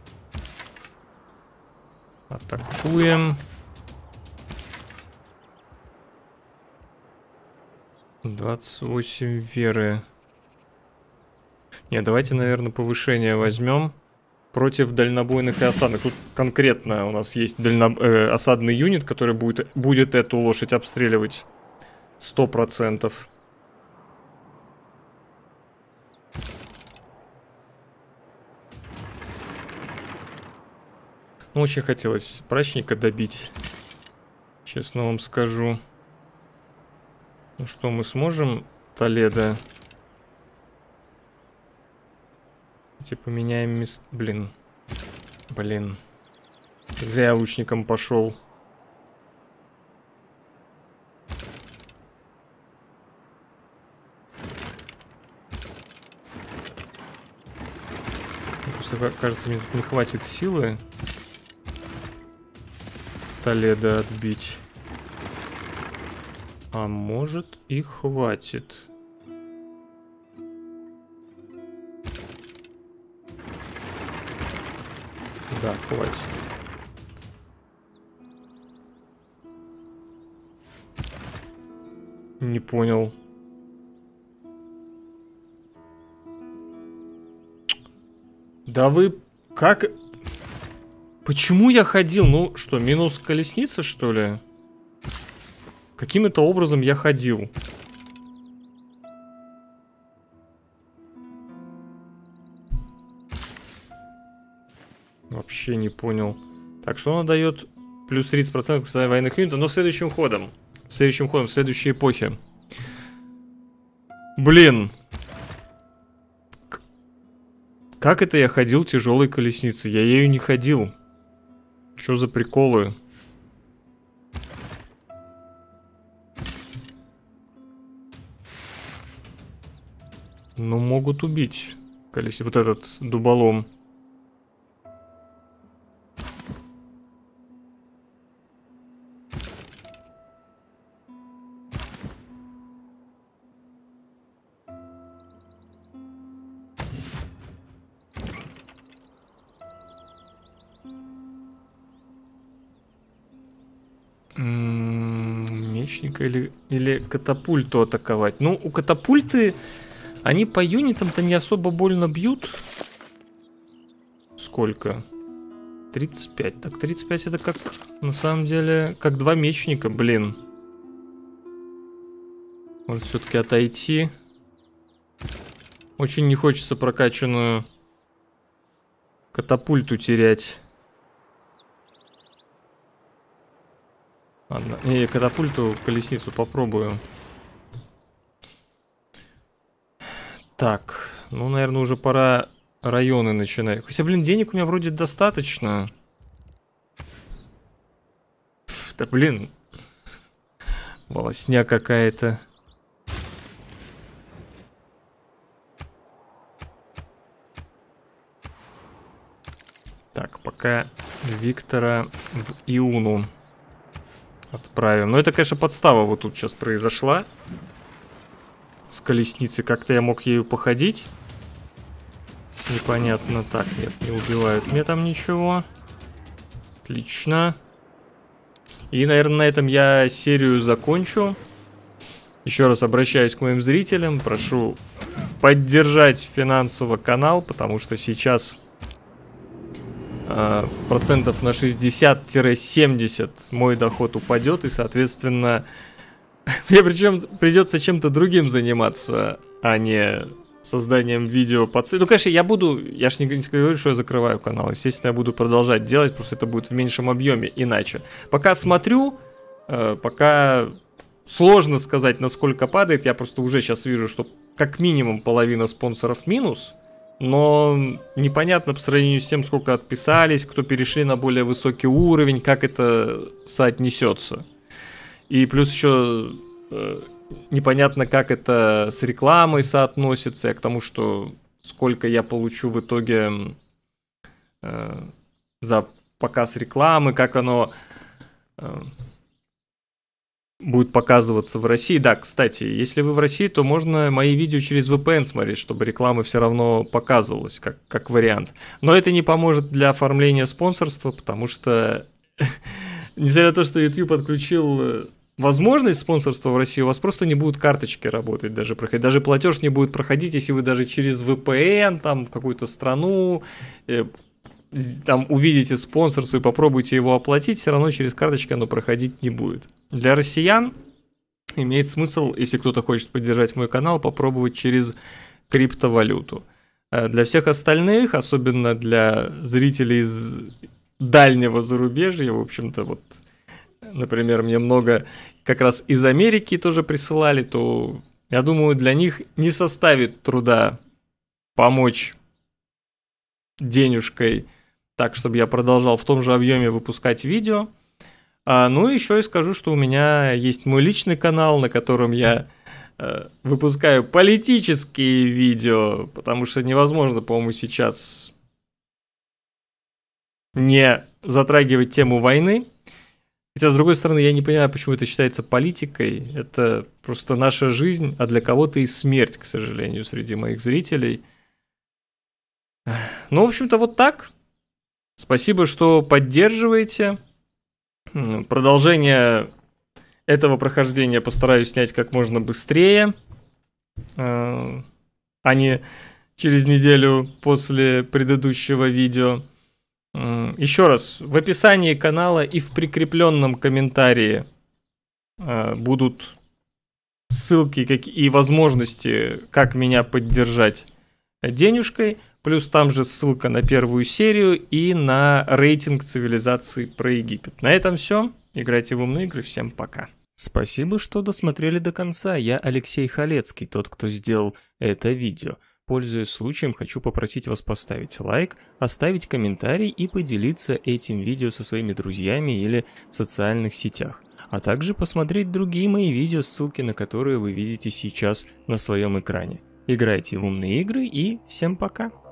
Атакуем. 28 веры. Не, давайте, наверное, повышение возьмем. Против дальнобойных и осадных. Тут конкретно у нас есть осадный юнит, который будет эту лошадь обстреливать 100%. Ну, очень хотелось прачника добить. Честно вам скажу. Ну что, мы сможем Толедо? Типа меняем мест... Блин. Зря лучником пошел. Просто, кажется, мне тут не хватит силы Толедо отбить. А может и хватит. Да, хватит. Не понял. Да вы... Как... Почему я ходил? Ну что, минус колесница, что ли? Каким-то образом я ходил. Вообще не понял. Так, что она дает? Плюс 30% к военных юнитов, но следующим ходом. Следующим ходом, в следующей эпохе. Блин. Как это я ходил тяжелой колесницей? Я ею не ходил. Что за приколы? Ну, могут убить колесницу. Вот этот дуболом. Мечника или катапульту атаковать. Ну, у катапульты они по юнитам-то не особо больно бьют. Сколько? 35. Так, 35 это как, на самом деле, как два мечника, блин. Может, все-таки отойти. Очень не хочется прокачанную катапульту терять. Ладно, и катапульту, колесницу попробую. Так, ну, наверное, уже пора районы начинать. Хотя, блин, денег у меня вроде достаточно. Да, блин. Волосня какая-то. Так, пока Виктора в Иуну отправим. Но это, конечно, подстава вот тут сейчас произошла. С колесницей. Как-то я мог ею походить. Непонятно. Так, нет, не убивают мне там ничего. Отлично. И, наверное, на этом я серию закончу. Еще раз обращаюсь к моим зрителям. Прошу поддержать финансово канал, потому что сейчас... процентов на 60-70 мой доход упадет, и, соответственно, мне причем придется чем-то другим заниматься, а не созданием видео по цели. Ну, конечно, я ж не говорю, что я закрываю канал, естественно, я буду продолжать делать, просто это будет в меньшем объеме, иначе. Пока смотрю, пока сложно сказать, насколько падает, я просто уже сейчас вижу, что как минимум половина спонсоров минус. Но непонятно по сравнению с тем, сколько отписались, кто перешли на более высокий уровень, как это соотнесется. И плюс еще непонятно, как это с рекламой соотносится, к тому, что сколько я получу в итоге за показ рекламы, как оно... будет показываться в России. Да, кстати, если вы в России, то можно мои видео через VPN смотреть, чтобы реклама все равно показывалась, как вариант. Но это не поможет для оформления спонсорства, потому что, несмотря на то, что YouTube отключил возможность спонсорства в России, у вас просто не будут карточки работать, даже платеж не будет проходить, если вы даже через VPN, там, в какую-то страну... там увидите спонсорство и попробуйте его оплатить, все равно через карточки оно проходить не будет. Для россиян имеет смысл, если кто-то хочет поддержать мой канал, попробовать через криптовалюту. Для всех остальных, особенно для зрителей из дальнего зарубежья, в общем-то, вот, например, мне много как раз из Америки тоже присылали, то, я думаю, для них не составит труда помочь денежкой, так, чтобы я продолжал в том же объеме выпускать видео. Ну и еще и скажу, что у меня есть мой личный канал, на котором я выпускаю политические видео, потому что невозможно, по-моему, сейчас не затрагивать тему войны. Хотя, с другой стороны, я не понимаю, почему это считается политикой. Это просто наша жизнь, а для кого-то и смерть, к сожалению, среди моих зрителей. Ну, в общем-то, вот так. Спасибо, что поддерживаете. Продолжение этого прохождения постараюсь снять как можно быстрее, а не через неделю после предыдущего видео. Еще раз, в описании канала и в прикрепленном комментарии будут ссылки и возможности, как меня поддержать денежкой. Плюс там же ссылка на первую серию и на рейтинг цивилизации про Египет. На этом все. Играйте в умные игры. Всем пока. Спасибо, что досмотрели до конца. Я Алексей Халецкий, тот, кто сделал это видео. Пользуясь случаем, хочу попросить вас поставить лайк, оставить комментарий и поделиться этим видео со своими друзьями или в социальных сетях. А также посмотреть другие мои видео, ссылки на которые вы видите сейчас на своем экране. Играйте в умные игры и всем пока!